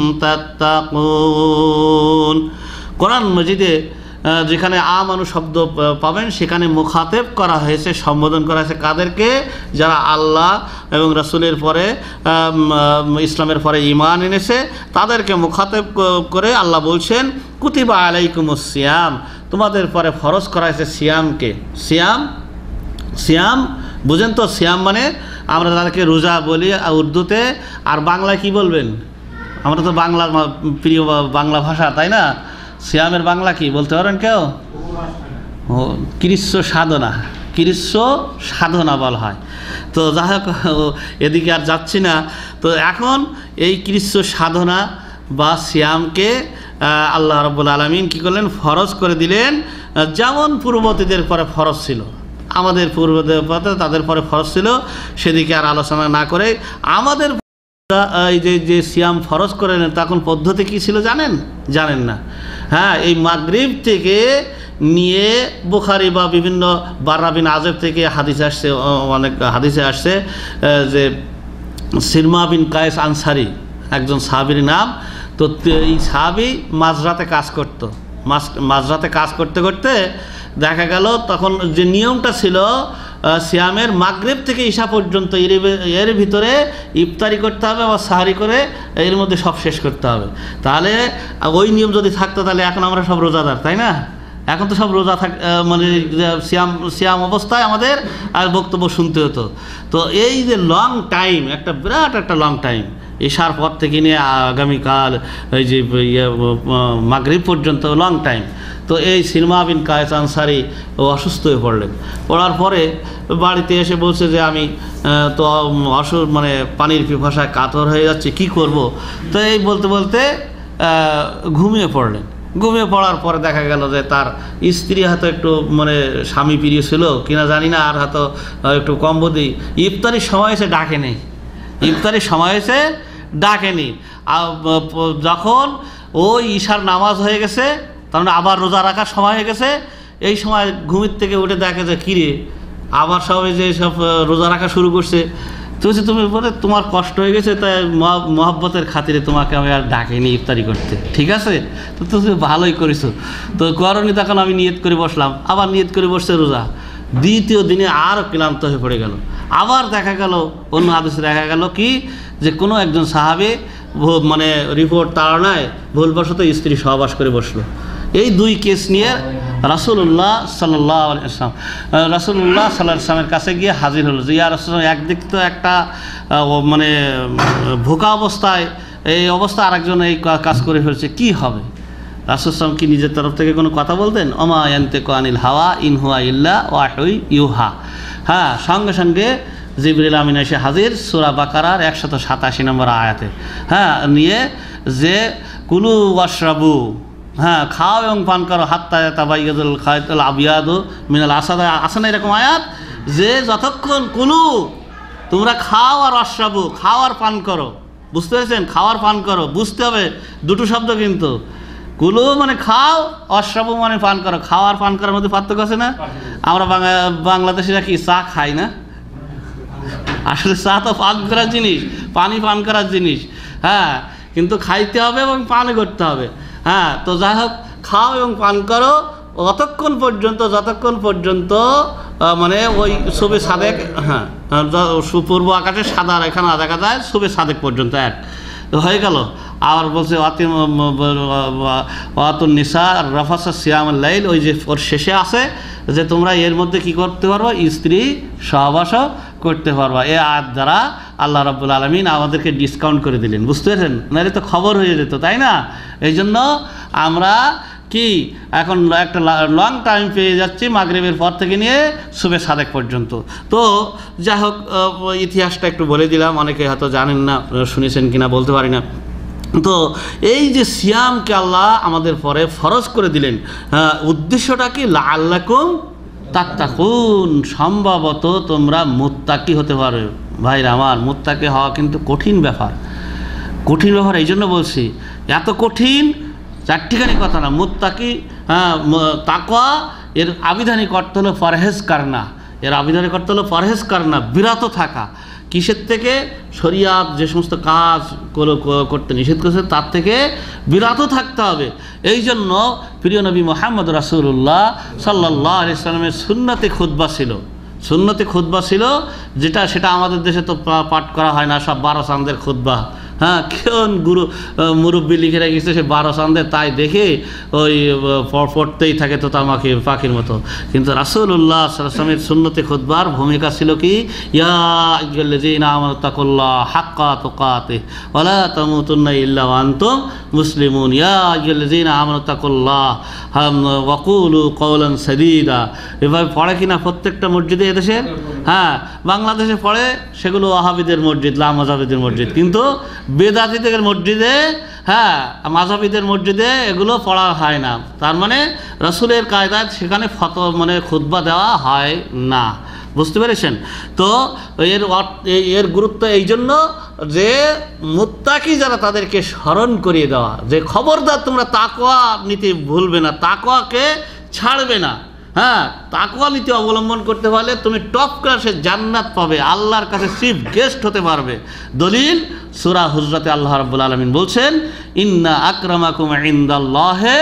তাত্তাকুন। কোরআন মজিদে যেখানে আমানু শব্দ পাবেন সেখানে মুখাতেব করা হয়েছে, সম্বোধন করা হয়েছে কাদেরকে? যারা আল্লাহ এবং রাসূলের পরে ইসলামের পরে ঈমান এনেছে তাদেরকে মুখাতেব করে আল্লাহ বলছেন কুতিবা আলাইকুমুস সিয়াম, তোমাদের পরে ফরজ করা হয়েছে সিয়ামকে। সিয়াম সিয়াম বুঝেন তো? সিয়াম মানে আমরা তাদেরকে রোজা বলি উর্দুতে, আর বাংলায় কি বলবেন? আমরা তো বাংলা প্রিয় বাংলা ভাষা, তাই না? সিয়ামের বাংলা কি বলতে পারেন কেউ? ও কৃষ্ণ সাধনা, কৃষ্ণ সাধনা বলা হয়। তো যাই হোক এদিকে আর যাচ্ছি না। তো এখন এই কৃষ্ণ সাধনা বা সিয়ামকে আল্লাহ রাব্বুল আলামিন কী করলেন? ফরজ করে দিলেন। যেমন পূর্ববর্তীদের পরে ফরজ ছিল, আমাদের পূর্বদের পরে তাদের পরে ফরজ ছিল, সেদিকে আর আলোচনা না করে আমাদের এই যে যে সিয়াম ফরজ করে নেন তখন পদ্ধতি কী ছিল জানেন? জানেন না। হ্যাঁ, এই মাগরিব থেকে নিয়ে বুখারী বা বিভিন্ন বাররা বিন আজব থেকে হাদিসে আসছে, অনেক হাদিসে আসছে যে সিরমা বিন কায়েস আনসারি একজন সাহাবীর নাম। তো এই সাহাবী মাঝরাতে কাজ করতো, মাঝ মাঝরাতে কাজ করতে করতে দেখা গেল তখন যে নিয়মটা ছিল সিয়ামের মাগরিব থেকে ঈশা পর্যন্ত এর এর ভিতরে ইফতারি করতে হবে বা সাহারি করে এর মধ্যে সব শেষ করতে হবে। তাহলে ওই নিয়ম যদি থাকতো তাহলে এখন আমরা সব রোজাদার, তাই না? এখন তো সব রোজা থাক, মানে সিয়াম সিয়াম অবস্থায় আমাদের আর বক্তব্য শুনতে হতো। তো এই যে লং টাইম, একটা বিরাট একটা লং টাইম, ঈশার পর থেকে নিয়ে আগামীকাল এই যে মাগরিব পর্যন্ত লং টাইম। তো এই সিরমা বিন কায়েস আনসারি ও অসুস্থ হয়ে পড়লেন। পড়ার পরে বাড়িতে এসে বলছে যে আমি তো অসু মানে পানির পিপাসায় কাতর হয়ে যাচ্ছে, কি করব? তো এই বলতে বলতে ঘুমিয়ে পড়লেন। ঘুমিয়ে পড়ার পরে দেখা গেল যে তার স্ত্রী হয়তো একটু মানে স্বামী প্রিয় ছিল কিনা জানি না, আর হয়তো একটু কম বুদ্ধি, ইফতারির সময় এসে ডাকে নেই, ইফতারির সময় এসে ডাকেনি। যখন ওই ঈশার নামাজ হয়ে গেছে, তার মানে আবার রোজা রাখার সময় হয়ে গেছে, এই সময় ঘুমের থেকে উঠে দেখে যে কিরে আবার সবাই যে সব রোজা রাখা শুরু করছে। তো তুমি বলে তোমার কষ্ট হয়ে গেছে, তাই মহব্বতের খাতিরে তোমাকে আমি আর ডাকিনি ইফতারি করতে, ঠিক আছে? তো তুমি ভালোই করেছো। তো করনি, তখন আমি নিয়ত করে বসলাম, আবার নিয়ত করে বসছে রোজা। দ্বিতীয় দিনে আরও ক্লান্ত হয়ে পড়ে গেল। আবার দেখা গেল অন্য হাদিসে দেখা গেল কি যে কোনো একজন সাহাবী মানে রিপোর্ট তাড়নায় ভুলবশত স্ত্রী সহবাস করে বসলো। এই দুই কেস নিয়ে রাসূলুল্লাহ সাল্লাল্লাহু আলাইহি ওয়াসাল্লাম রাসূলুল্লাহ সাল্লাল্লাহু আলাইহি ওয়াসাল্লামের কাছে গিয়ে হাজির হলো যে ইয়া রাসূলুল্লাহ, একদিক তো একটা মানে ভোকা অবস্থায়, এই অবস্থা আরেকজন এই কাজ করে ফেলছে, কি হবে? রাসূল সাল্লাল্লাহু কি নিজের তরফ থেকে কোনো কথা বলতেন? ওমা ইয়ানতিকু আনিল হাওয়া ইন হুয়া ইল্লা ওয়াহয়ুন ইউহা। হ্যাঁ, সঙ্গে সঙ্গে জিবরিল আমিন এসে হাজির সূরা বাকারার একশত সাতাশি নম্বর আয়াতে, হ্যাঁ, নিয়ে যে কুলু ওয়াশরাবু, হ্যাঁ, খাও এবং পান করো হাত্তা তাবাইয়াদুল খায়তুল আবিয়াদু মিনাল আসাদ, আসে না এরকম আয়াত যে যতক্ষণ কুলু তোমরা খাও আর অশ্রাবু, খাও আর পান করো, বুঝতে পেরেছেন? খাওয়ার পান করো, বুঝতে হবে দুটো শব্দ কিন্তু। কুলু মানে খাও, অশ্রাবু মানে পান করো। খাওয়ার পান করার মধ্যে পার্থক্য আছে না? আমরা বাংলাদেশিরা কি চা খাই না? আসলে চা তো পান করার জিনিস, পানি পান করার জিনিস, হ্যাঁ, কিন্তু খাইতে হবে এবং পান করতে হবে। হ্যাঁ, তো যাই হোক, খাও এবং পান করো অতক্ষণ পর্যন্ত যতক্ষণ পর্যন্ত মানে ওই সুবে সাদেক, হ্যাঁ, পূর্ব আকাশে সাদা রেখা না দেখা যায়, সুবে সাদেক পর্যন্ত এক হয়ে গেল। আর বলছে ওয়াতুন নিসা রাফাসা সিয়ামুল লাইল, ওই যে ওর শেষে আছে যে তোমরা এর মধ্যে কি করতে পারবা? স্ত্রী সহবাসও করতে পারবা। এ আয়াত দ্বারা আল্লাহ রাব্বুল আলামিন আমাদেরকে ডিসকাউন্ট করে দিলেন, বুঝতে পেরেছেন? নাহলে তো খবর হয়ে যেত, তাই না? এই জন্য আমরা কি এখন একটা লং টাইম পেয়ে যাচ্ছি মাগরিবের পর থেকে নিয়ে সুবে সাদেক পর্যন্ত। তো যাই হোক, ইতিহাসটা একটু বলে দিলাম, অনেকে হয়তো জানেন না, শুনেছেন কিনা বলতে পারি না। তো এই যে সিয়ামকে আল্লাহ আমাদের পরে ফরজ করে দিলেন, উদ্দেশ্যটা কি? লাআল্লাকুম তাত্তাকুন, সম্ভবত তোমরা মুত্তাকি হতে পারো। ভাইরা আমার, মুত্তাকি হওয়া কিন্তু কঠিন ব্যাপার, কঠিন ব্যাপার। এই জন্য বলছি এত কঠিন, চারটিখানি কথা না। মুত্তাকি, হ্যাঁ, তাকওয়া এর আবিধানিক অর্থ হলো পরহেজ করনা, এর আবিধানিক অর্থ হলো পরহেজ করনা, বিরত থাকা। কিসের থেকে? শরিয়াত যে সমস্ত কাজ করতে নিষেধ করেছে তার থেকে বিরত থাকতে হবে। এই জন্য প্রিয় নবী মুহাম্মদ রাসূলুল্লাহ সাল্লাল্লাহু আলাইহি ওয়াসাল্লামের সুন্নতে খুতবা ছিল, সুন্নতে খুতবা ছিল যেটা, সেটা আমাদের দেশে তো পাঠ করা হয় না, সব বারো চাঁদের খুতবা। হ্যাঁ, কেন গুরু মুরব্বী লিখে রেখেছে সে বারো চাঁদে, তাই দেখে ওই পড়তেই থাকে তো তামাকি পাখির মতো। কিন্তু রাসূলুল্লাহ সাল্লাল্লাহু আলাইহি ওয়াসাল্লামের সুন্নতে খুতবার ভূমিকা ছিল কি? ইয়া আইয়ুহাল্লাযীনা আমানু তাকুল্লাহ হাক্কা তুকাতিহি ওয়া লা তামুতুন্না ইল্লা ওয়া আনতুম মুসলিমুন। ইয়া আইয়ুহাল্লাযীনা আমানু তাকুল্লাহ ওয়া কুলু কওলান সাদীদা। এভাবে পড়ে কিনা প্রত্যেকটা মসজিদে এদেশে? হ্যাঁ, বাংলাদেশে পড়ে, সেগুলো ওয়াহাবিদের মসজিদ, লা মাযহাবিদের মসজিদ। কিন্তু বেদাতীদের মসজিদে, হ্যাঁ, মাযহাবিদের মসজিদে এগুলো পড়া হয় না। তার মানে রাসূলের কায়দায় সেখানে ফতোয়া মানে খুতবা দেওয়া হয় না। বুঝতে পেরেছেন তো? এর এর গুরুত্ব এই জন্য যে মুত্তাকি যারা তাদেরকে স্মরণ করিয়ে দেওয়া, যে খবরদার তোমরা তাকওয়া নিতে ভুলবে না, তাকওয়াকে ছাড়বে না। হ্যাঁ, তাকওয়া নীতি অবলম্বন করতে পারলে তুমি টপ ক্লাসে জান্নাত পাবে, আল্লাহর কাছে চিফ গেস্ট হতে পারবে। দলিল সূরা হুজরাতে আল্লাহ রাব্বুল আলামিন বলছেন, ইন্না আকরামাকুম ইনদাল্লাহি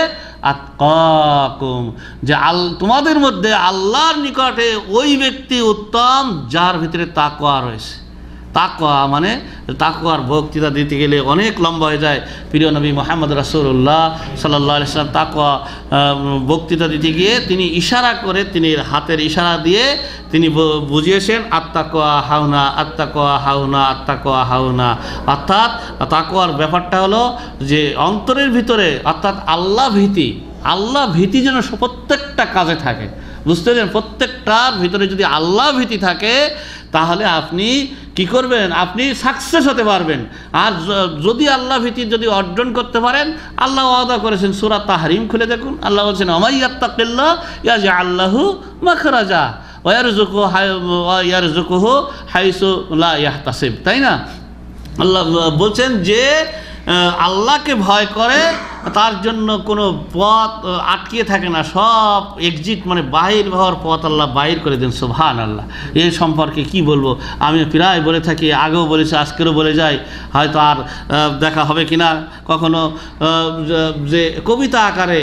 আতকাকুম, যে আল তোমাদের মধ্যে আল্লাহর নিকটে ওই ব্যক্তি উত্তম যার ভিতরে তাকওয়া রয়েছে। তাকওয়া মানে, তাকওয়ার বক্তৃতা দিতে গেলে অনেক লম্বা হয়ে যায়। প্রিয় নবী মুহাম্মদ রাসূলুল্লাহ সাল্লাল্লাহু আলাইহি ওয়াসাল্লাম তাকওয়া বক্তৃতা দিতে গিয়ে তিনি ইশারা করে, তিনি হাতের ইশারা দিয়ে তিনি বুঝিয়েছেন, আত্তাকওয়া হাউনা, আত্তাকওয়া হাউনা, আত্তাকওয়া হাউনা। অর্থাৎ তাকওয়ার ব্যাপারটা হলো যে অন্তরের ভিতরে, অর্থাৎ আল্লাহ ভীতি, আল্লাহ ভীতি যেন প্রত্যেকটা কাজে থাকে। বুঝতে পারছেন? প্রত্যেকটার ভিতরে যদি আল্লাহ ভীতি থাকে তাহলে আপনি কি করবেন? আপনি সাকসেস হতে পারবেন। আর যদি আল্লাহ ভীতি যদি অর্জন করতে পারেন, আল্লাহ ওয়াদা করেছেন, সূরা তাহরিম খুলে দেখুন, আল্লাহ বলছেন, ওয়া ইয়াত্তাকিল্লাহ ইয়াজআল লাহু মাখরাজা ওয়া ইয়ারযুকুহু ওয়া ইয়ারযুকুহু হাইসু লা ইয়াহতাসিব। তাই না? আল্লাহ বলছেন যে আল্লাহকে ভয় করে তার জন্য কোনো পথ আটকিয়ে থাকে না, সব এক্সিট মানে বাহির হওয়ার পথ আল্লাহ বাহির করে দেন। সুবহানাল্লাহ। এই সম্পর্কে কি বলবো, আমি প্রায় বলে থাকি, আগেও বলেছি, আজকেরও বলে যাই, হয়তো আর দেখা হবে কি না কখনো, যে কবিতা আকারে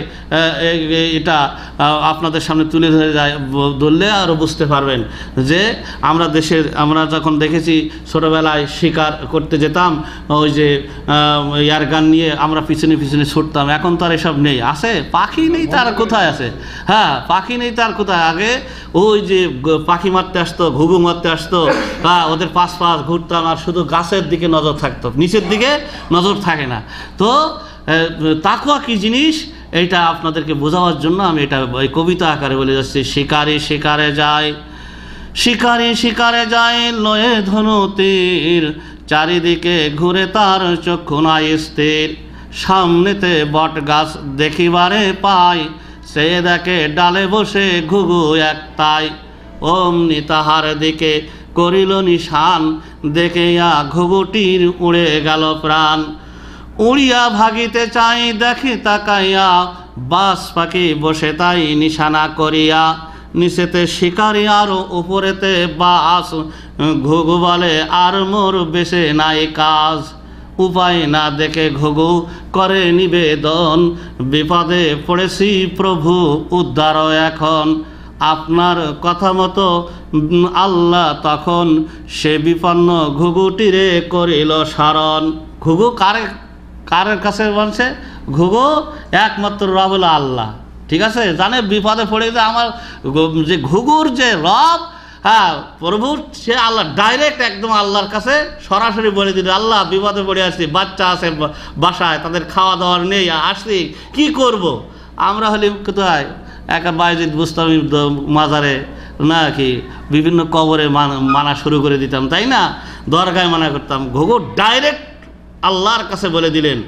এটা আপনাদের সামনে তুলে ধরে যায়, ধরলে আরও বুঝতে পারবেন যে আমরা দেশের, আমরা যখন দেখেছি ছোটোবেলায় শিকার করতে যেতাম, ওই যে এয়ার গান নিয়ে আমরা পিছনে পিছনে ছুটতাম। এখন তো আর এসব নেই, আছে পাখি নেই, তার কোথায় আছে? হ্যাঁ, পাখি নেই, তার কোথায়? আগে ওই যে পাখি মারতে আসতো, ঘুঘু মারতে আসতো, হ্যাঁ, ওদের পাশ পাশ ঘুরতাম, আর শুধু গাছের দিকে নজর থাকতো, নিচের দিকে নজর থাকে না। তো তাকওয়া কি জিনিস এইটা আপনাদেরকে বোঝাবার জন্য আমি এটা ওই কবিতা আকারে বলে যাচ্ছি। শিকারে শিকারে যায়, শিকারে শিকারে যায়, লয়ে ধনু তীর, চারিদিকে ঘুরে তার চক্ষু নাই স্থির, সামনেতে বট গাছ দেখিবারে পায়, সে দেখে ডালে বসে ঘুঘু একটাই, অমনি তাহার দিকে করিল নিশান, দেখিয়া ঘুঘুটির উড়ে গেল প্রাণ, উড়িয়া ভাগিতে চাই, দেখি তাকাইয়া, বাস পাখি বসে তাই নিশানা করিয়া, নিচেতে শিকারি আর উপরেতে বাস, ঘুঘু বলে আর মোর বেশে নাই কাজ, উপায় না দেখে ঘুঘু করে নিবেদন, বিপদে পড়েছি প্রভু উদ্ধার এখন, আপনার কথা মতো আল্লাহ তখন, সে বিপন্ন ঘুঘুটিরে করিল স্মরণ। ঘুঘু কারে কারের কাছে বলছে? ঘুঘু একমাত্র রব হলো আল্লাহ। ঠিক আছে, জানে বিপদে পড়ে যে আমার যে ঘুঘুর যে রব, হ্যাঁ, প্রভুর, সে আল্লাহ ডাইরেক্ট একদম আল্লাহর কাছে সরাসরি বলে দিল, আল্লাহ বিপদে পড়ে আসছি, বাচ্চা আছে বাসায়, তাদের খাওয়া দাওয়ার নেই, আসছি, কি করব? আমরা হলে কোথায় একা বাইজিদ বুস্তামি মাজারে নাকি বিভিন্ন কবরে মানা শুরু করে দিতাম, তাই না? দরগায় মানা করতাম। ঘুঘু ডাইরেক্ট আল্লাহর কাছে বলে দিলেন,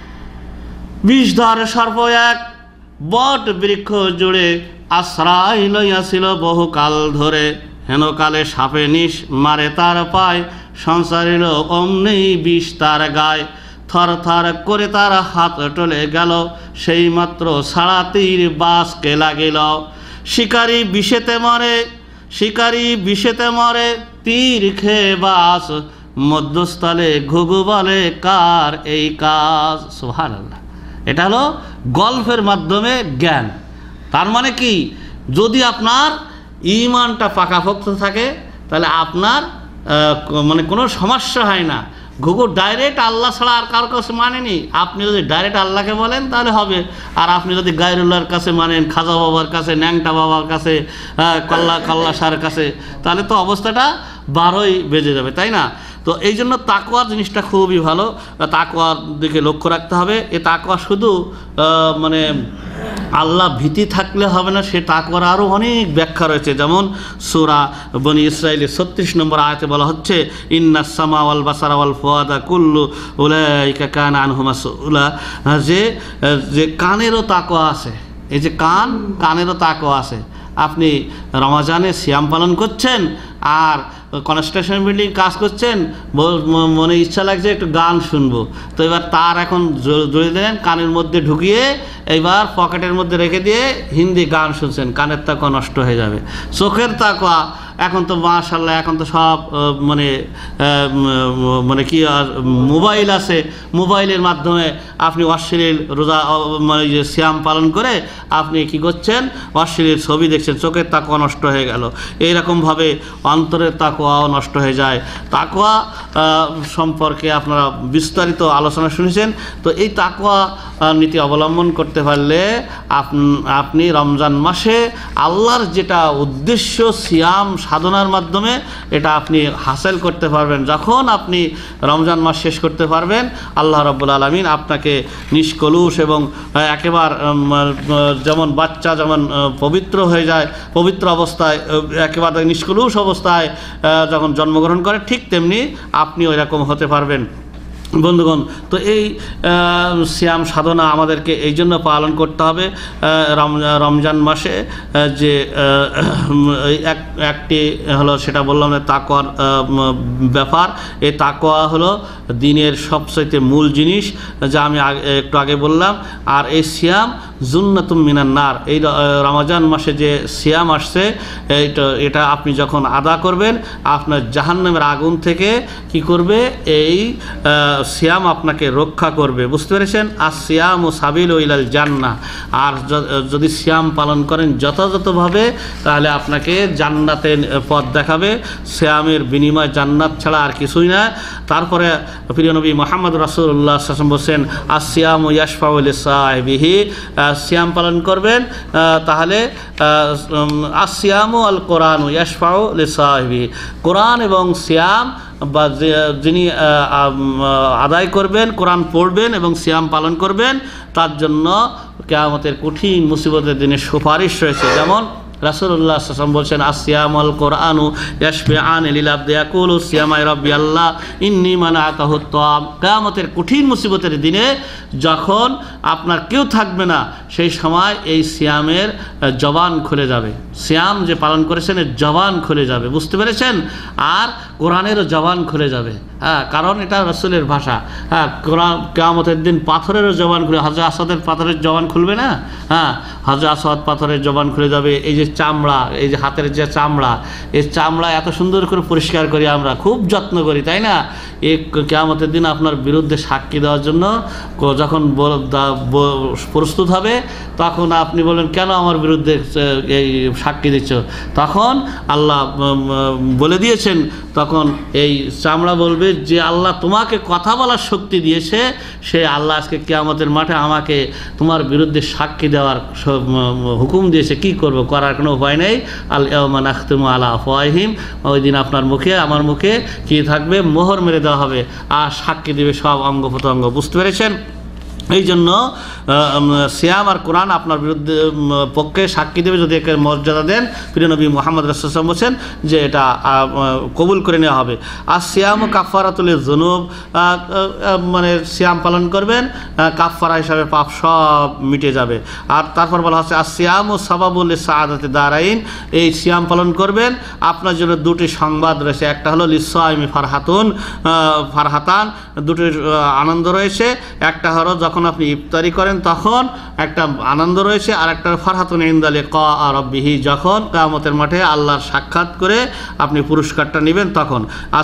বিষধর সর্প এক বট বৃক্ষ জুড়ে আশ্রয় লইয়াছিল বহুকাল ধরে, হেনকালে সাপে নিশ মারে তার পায়, সংসারিল অমনি বিষ তার গায়, থর থর করে তার হাত টলে গেল, সেই মাত্র সাড়া তীর বাসকে লাগিল। শিকারি বিষেতে মরে, শিকারি বিষেতে মরে, তীর খেয়ে বাস, মধ্যস্থলে ঘুঘু বলে কার এই কাজ। সুবহানাল্লাহ। এটা হলো গল্পের মাধ্যমে জ্ঞান। তার মানে কি, যদি আপনার ঈমানটা পাকাপোক্ত থাকে তাহলে আপনার মানে কোনো সমস্যা হয় না। ঘুঘু ডাইরেক্ট আল্লাহ ছাড়া আর কারোর কাছে মানেনি, আপনি যদি ডাইরেক্ট আল্লাহকে বলেন তাহলে হবে। আর আপনি যদি গায়রুল্লাহর কাছে মানেন, খাজা বাবার কাছে, ন্যাংটা বাবার কাছে, কল্লা কল্লা সার কাছে, তাহলে তো অবস্থাটা বারোই বেজে যাবে, তাই না? তো এই জন্য তাকওয়া জিনিসটা খুবই ভালো, তাকওয়ার দিকে লক্ষ্য রাখতে হবে। এ তাকওয়া শুধু মানে আল্লাহ ভীতি থাকলে হবে না, সে তাকওয়ার আরও অনেক ব্যাখ্যা রয়েছে। যেমন সূরা বনি ইসরাঈলের ছত্রিশ নম্বর আয়াতে বলা হচ্ছে, ইন্নাস সামা ওয়াল বাসারা ওয়াল ফুয়াদা কুল্লু উলাইকা কানা আনহু মাসউলা, যে যে কানেরও তাকওয়া আছে। এই যে কান, কানেরও তাকওয়া আছে। আপনি রমজানে সিয়াম পালন করছেন আর কনস্ট্রাকশন বিল্ডিং কাজ করছেন, মনে ইচ্ছা লাগছে একটু গান শুনবো, তো এবার তার এখন জড়িয়ে দিলেন কানের মধ্যে ঢুকিয়ে, এইবার পকেটের মধ্যে রেখে দিয়ে হিন্দি গান শুনছেন, কানের তাকওয়া নষ্ট হয়ে যাবে। চোখের তাকওয়া এখন তো মাশাআল্লাহ, এখন তো সব মানে মানে কি আর মোবাইল আছে, মোবাইলের মাধ্যমে আপনি অশ্লীল রোজা মানে যে সিয়াম পালন করে আপনি কি করছেন, অশ্লীল ছবি দেখছেন, চোখের তাকওয়া নষ্ট হয়ে গেল। এইরকমভাবে অন্তরের তাকওয়াও নষ্ট হয়ে যায়। তাকওয়া সম্পর্কে আপনারা বিস্তারিত আলোচনা শুনেছেন। তো এই তাকওয়া নীতি অবলম্বন করতে পারলে আপনি রমজান মাসে আল্লাহর যেটা উদ্দেশ্য সিয়াম সাধনার মাধ্যমে, এটা আপনি হাসিল করতে পারবেন। যখন আপনি রমজান মাস শেষ করতে পারবেন, আল্লাহ রাব্বুল আলামিন আপনাকে নিষ্কলুষ এবং একেবারে যেমন বাচ্চা যেমন পবিত্র হয়ে যায়, পবিত্র অবস্থায় একেবারে নিষ্কলুষ অবস্থায় যখন জন্মগ্রহণ করে, ঠিক তেমনি আপনি ওই রকম হতে পারবেন। বন্ধুগণ, তো এই সিয়াম সাধনা আমাদেরকে এই জন্য পালন করতে হবে। রমজান মাসে যে এক একটি হলো, সেটা বললাম তাকওয়ার ব্যাপার। এই তাকওয়া হলো দিনের সবচাইতে মূল জিনিস, যা আমি একটু আগে বললাম। আর এই সিয়াম জুন্নাতুম মিনান নার, এই রমজান মাসে যে সিয়াম আসছে, এইটা এটা আপনি যখন আদা করবেন, আপনার জাহান্নামের আগুন থেকে কি করবে, এই সিয়াম আপনাকে রক্ষা করবে। বুঝতে পেরেছেন? আর সিয়াম ও সাবিল ইলাল জান্নাহ, আর যদি সিয়াম পালন করেন যথাযথভাবে, তাহলে আপনাকে জান্নাতের পথ দেখাবে। সিয়ামের বিনিময় জান্নাত ছাড়া আর কিছুই না। তারপরে প্রিয় নবী মুহাম্মদ রাসূলুল্লাহ সাল্লাল্লাহু আলাইহি ওয়াসাল্লাম বলেন, আসিয়াম ইয়াশফাউ লিসাহিবিহি, সিয়াম পালন করবেন তাহলে আসিয়াম আল কোরআন ইয়াশফাউ লিসাহিবিহি, কোরআন এবং সিয়াম বা যিনি আদায় করবেন, কোরআন পড়বেন এবং সিয়াম পালন করবেন, তার জন্য কিয়ামতের কঠিন মুসিবতের দিনে সুপারিশ রয়েছে। যেমন রাসূলুল্লাহ সাল্লাল্লাহু আলাইহি ওয়াসাল্লাম বলছেন, আসিয়ামুল কোরআনু ইয়াশফিআন লিল আবদি ইয়াকুলু সিয়ামাই রাব্বি আল্লাহ ইন্নী মানাতাহু তাম। কিয়ামতের কঠিন মুসিবতের দিনে যখন আপনার কেউ থাকবে না, সেই সময় এই সিয়ামের জবান খুলে যাবে। সিয়াম যে পালন করেছেন এর জবান খুলে যাবে। বুঝতে পেরেছেন? আর কোরআনেরও জবান খুলে যাবে। হ্যাঁ, কারণ এটা রাসূলের ভাষা। হ্যাঁ, কোরআন কিয়ামতের দিন পাথরেরও জবান খুলে, হযরত আসাদের পাথরের জবান খুলবে না? হ্যাঁ, হযরত আসাদ পাথরের জবান খুলে যাবে। এই যে চামড়া, এই যে হাতের যে চামড়া, এই চামড়া এত সুন্দর করে পরিষ্কার করি আমরা, খুব যত্ন করি, তাই না? এই কিয়ামতের দিন আপনার বিরুদ্ধে সাক্ষী দেওয়ার জন্য যখন প্রস্তুত হবে, তখন আপনি বলেন, কেন আমার বিরুদ্ধে এই সাক্ষী দিচ্ছ? তখন আল্লাহ বলে দিয়েছেন, তখন এই চামড়া বলবে যে আল্লাহ তোমাকে কথা বলার শক্তি দিয়েছে, সে আল্লাহ আজকে কিয়ামতের মাঠে আমাকে তোমার বিরুদ্ধে সাক্ষী দেওয়ার হুকুম দিয়েছে। কি করব? করার কোনো উপায় নেই। আল ইয়াওমা নাখতিমু আলা আফওয়াহিম, ওই দিন আপনার মুখে আমার মুখে কি থাকবে? মোহর মেরে দেওয়া হবে, আর সাক্ষী দেবে সব অঙ্গ প্রত্যঙ্গ। বুঝতে পেরেছেন? এই জন্য সিয়াম আর কোরআন আপনার বিরুদ্ধে পক্ষে সাক্ষী দেবে যদি একে মর্যাদা দেন। প্রিয় নবী মুহাম্মদ রাসূলুল্লাহ সাল্লাল্লাহু আলাইহি ওয়াসাল্লাম বলছেন যে এটা কবুল করে নেওয়া হবে। আর সিয়াম ও কাফারাতুল যুনুব, মানে সিয়াম পালন করবেন কাফারা হিসাবে পাপ সব মিটে যাবে। আর তারপর বলা হচ্ছে আর সিয়াম ও সাবাবুল সাআদাতি দারাইন, এই সিয়াম পালন করবেন আপনার জন্য দুটি সংবাদ রয়েছে, একটা হলো লিসাইমি ফারহাতুন ফারহাতান, দুটি আনন্দ রয়েছে, একটা হলো যখন আপনি ইফতারি করেন তখন একটা আনন্দ রয়েছে, আর একটা ফারহাতুন ইনদা লিকা রাব্বিহি, যখন কিয়ামতের মাঠে আল্লাহর সাক্ষাৎ করে আপনি পুরস্কারটা নেবেন তখন।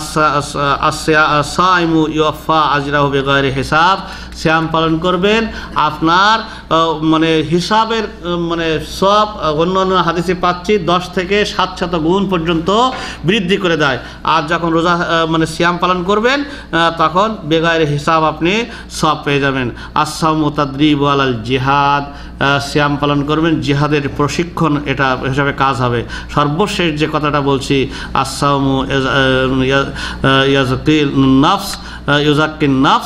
আস-সাইমু ইউফা আজরাহু বিগাইরি হিসাব, সিয়াম পালন করবেন আপনার মানে হিসাবের মানে সব অন্যান্য হাদিসে পাচ্ছি দশ থেকে সাত শত গুণ পর্যন্ত বৃদ্ধি করে দেয়। আর যখন রোজা মানে সিয়াম পালন করবেন তখন বেগাইরে হিসাব আপনি সব পেয়ে যাবেন। আস-সাওমু তাদরিবু আলাল জিহাদ, সিয়াম পালন করবেন জিহাদের প্রশিক্ষণ এটা হিসাবে কাজ হবে। সর্বশেষ যে কথাটা বলছি, আস-সাওমু ইয়াজাকিল নাফস ইউজাক্কিন নাফস,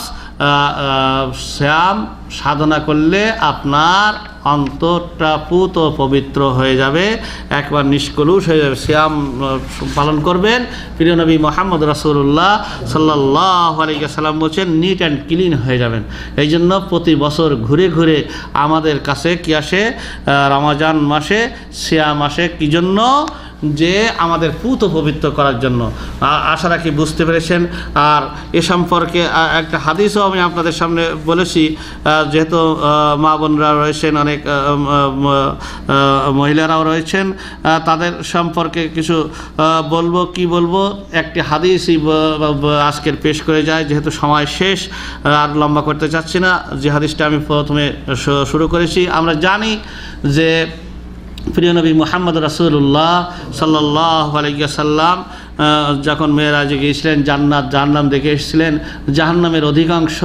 সিয়াম সাধনা করলে আপনার অন্তরটা পুত ও পবিত্র হয়ে যাবে, একবার নিষ্কলুষ হয়ে যাবে। সিয়াম পালন করবেন, প্রিয় নবী মুহাম্মদ রাসূলুল্লাহ সাল্লাল্লাহু আলাইহি ওয়াসাল্লাম বলছেন নিট অ্যান্ড ক্লিন হয়ে যাবেন। এই জন্য প্রতি বছর ঘুরে ঘুরে আমাদের কাছে কি আসে, রমজান মাসে সিয়াম আসে কি জন্য, যে আমাদের পুত পবিত্র করার জন্য। আশা রাখি বুঝতে পেরেছেন। আর এ সম্পর্কে একটা হাদিসও আমি আপনাদের সামনে বলেছি, যেহেতু মা বোনরা রয়েছেন, অনেক মহিলারাও রয়েছেন, তাদের সম্পর্কে কিছু বলবো। কি বলবো, একটি হাদিসই আজকের পেশ করে যায়, যেহেতু সময় শেষ আর লম্বা করতে চাচ্ছি না। যে হাদিসটা আমি প্রথমে শুরু করেছি, আমরা জানি যে প্রিয় নবী মুহাম্মদ রাসূলুল্লাহ সাল্লাল্লাহু আলাইহি ওয়াসাল্লাম যখন মেরাজে গিয়েছিলেন জান্নাত জাহান্নাম দেখে এসেছিলেন। জাহান্নামের অধিকাংশ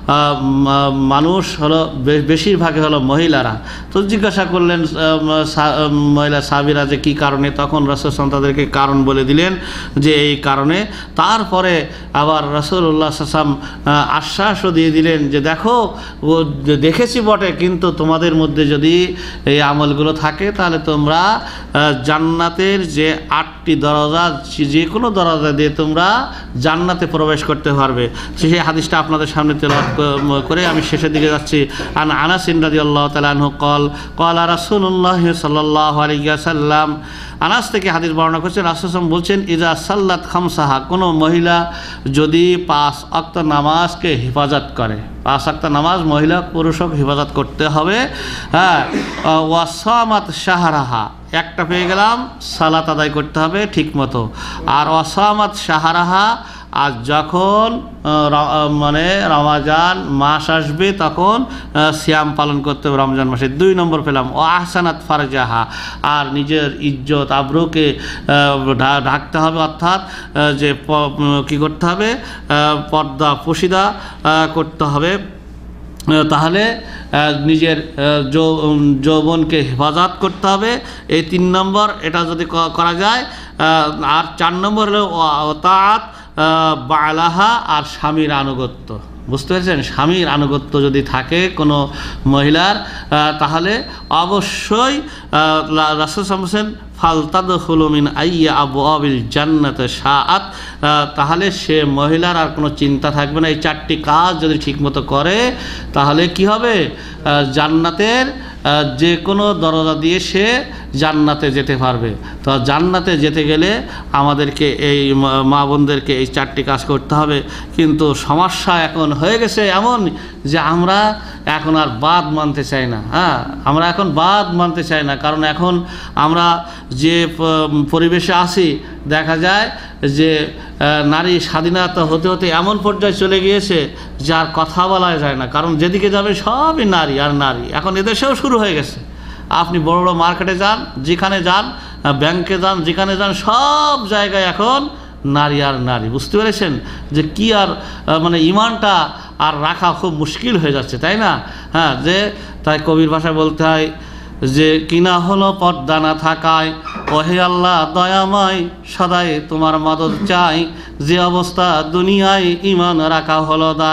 মানুষ হলো বেশিরভাগই হলো মহিলারা। তো জিজ্ঞাসা করলেন মহিলা সাহাবীরা যে কী কারণে, তখন রাসূল সাল্লাল্লাহু আলাইহি ওয়াসাল্লাম তাদেরকে কারণ বলে দিলেন যে এই কারণে। তারপরে আবার রাসূলুল্লাহ সাল্লাল্লাহু আলাইহি ওয়াসাল্লাম আশ্বাসও দিয়ে দিলেন যে দেখো ও দেখেছি বটে, কিন্তু তোমাদের মধ্যে যদি এই আমলগুলো থাকে তাহলে তোমরা জান্নাতের যে আটটি দরজা, যে কোনো দরজা দিয়ে তোমরা জান্নাতে প্রবেশ করতে পারবে। সেই হাদিসটা আপনাদের সামনে তেলাওয়াত করে আমি শেষের দিকে যাচ্ছি। আন আনাস রাদিয়াল্লাহু তাআলা আনহু قال قال رسول الله صلى الله عليه وسلم, আনাস থেকে হাদিস বর্ণনা করছেন, রাসূল সাল্লাল্লাহু আলাইহি ওয়াসাল্লাম বলছেন ইজা সাল্লাত খামসাহা, কোনো মহিলা যদি পাঁচ ওয়াক্ত নামাজকে হেফাজত করে, পাঁচ ওয়াক্ত নামাজ মহিলা পুরুষকে হেফাজত করতে হবে। হ্যাঁ, ওয়াসামাত শাহরাহা, একটা পেয়ে গেলাম, সালাত আদায় করতে হবে ঠিক মতো। আর ওয়াসামাত শাহরাহা, আর যখন মানে রমজান মাস আসবে তখন সিয়াম পালন করতে হবে রমজান মাসে। দুই নম্বর পেলাম ও আহসানাত ফারজাহা, আর নিজের ইজ্জত আবরুকে ঢাকতে হবে, অর্থাৎ যে কী করতে হবে, পর্দা পশিদা করতে হবে, তাহলে নিজের যৌবনকে হেফাজত করতে হবে। এই তিন নম্বর এটা যদি করা যায়। আর চার নম্বর হলো তাআত বালাহা, আর স্বামীর আনুগত্য। বুঝতে পেরেছেন, স্বামীর আনুগত্য যদি থাকে কোনো মহিলার, তাহলে অবশ্যই রাসূল সাল্লাল্লাহু আলাইহি ওয়াসাল্লাম ফালতাদখুলু মিন আইয়্যা আবওয়াবিল জান্নাতি শাআত, তাহলে সে মহিলার আর কোনো চিন্তা থাকবে না। এই চারটি কাজ যদি ঠিকমতো করে তাহলে কি হবে, জান্নাতের যে কোনো দরজা দিয়ে সে জান্নাতে যেতে পারবে। তো জান্নাতে যেতে গেলে আমাদেরকে এই মা বোনদেরকে এই চারটি কাজ করতে হবে। কিন্তু সমস্যা এখন হয়ে গেছে এমন যে আমরা এখন আর বাদ মানতে চাই না। হ্যাঁ, আমরা এখন বাদ মানতে চাই না, কারণ এখন আমরা যে পরিবেশে আছি দেখা যায় যে নারী স্বাধীনতা হতে হতে এমন পর্যায়ে চলে গিয়েছে যার কথা বলা যায় না, কারণ যেদিকে যাবে সবই নারী আর নারী। এখন এদেশেও শুরু হয়ে গেছে। আপনি বড় বড় মার্কেটে যান, যেখানে যান, ব্যাংকে যান, যেখানে যান, সব জায়গায় এখন নারী আর নারী। বুঝতে পেরেছেন যে কি আর মানে ইমানটা আর রাখা খুব মুশকিল হয়ে যাচ্ছে, তাই না? হ্যাঁ, যে তাই কবির ভাষায় বলতে হয় যে কিনা হলো পর্দা না থাকায়, ওহে আল্লাহ দয়াময় সদাই তোমার মদদ চাই, যে অবস্থা দুনিয়ায় ইমান রাখা হলো দায়,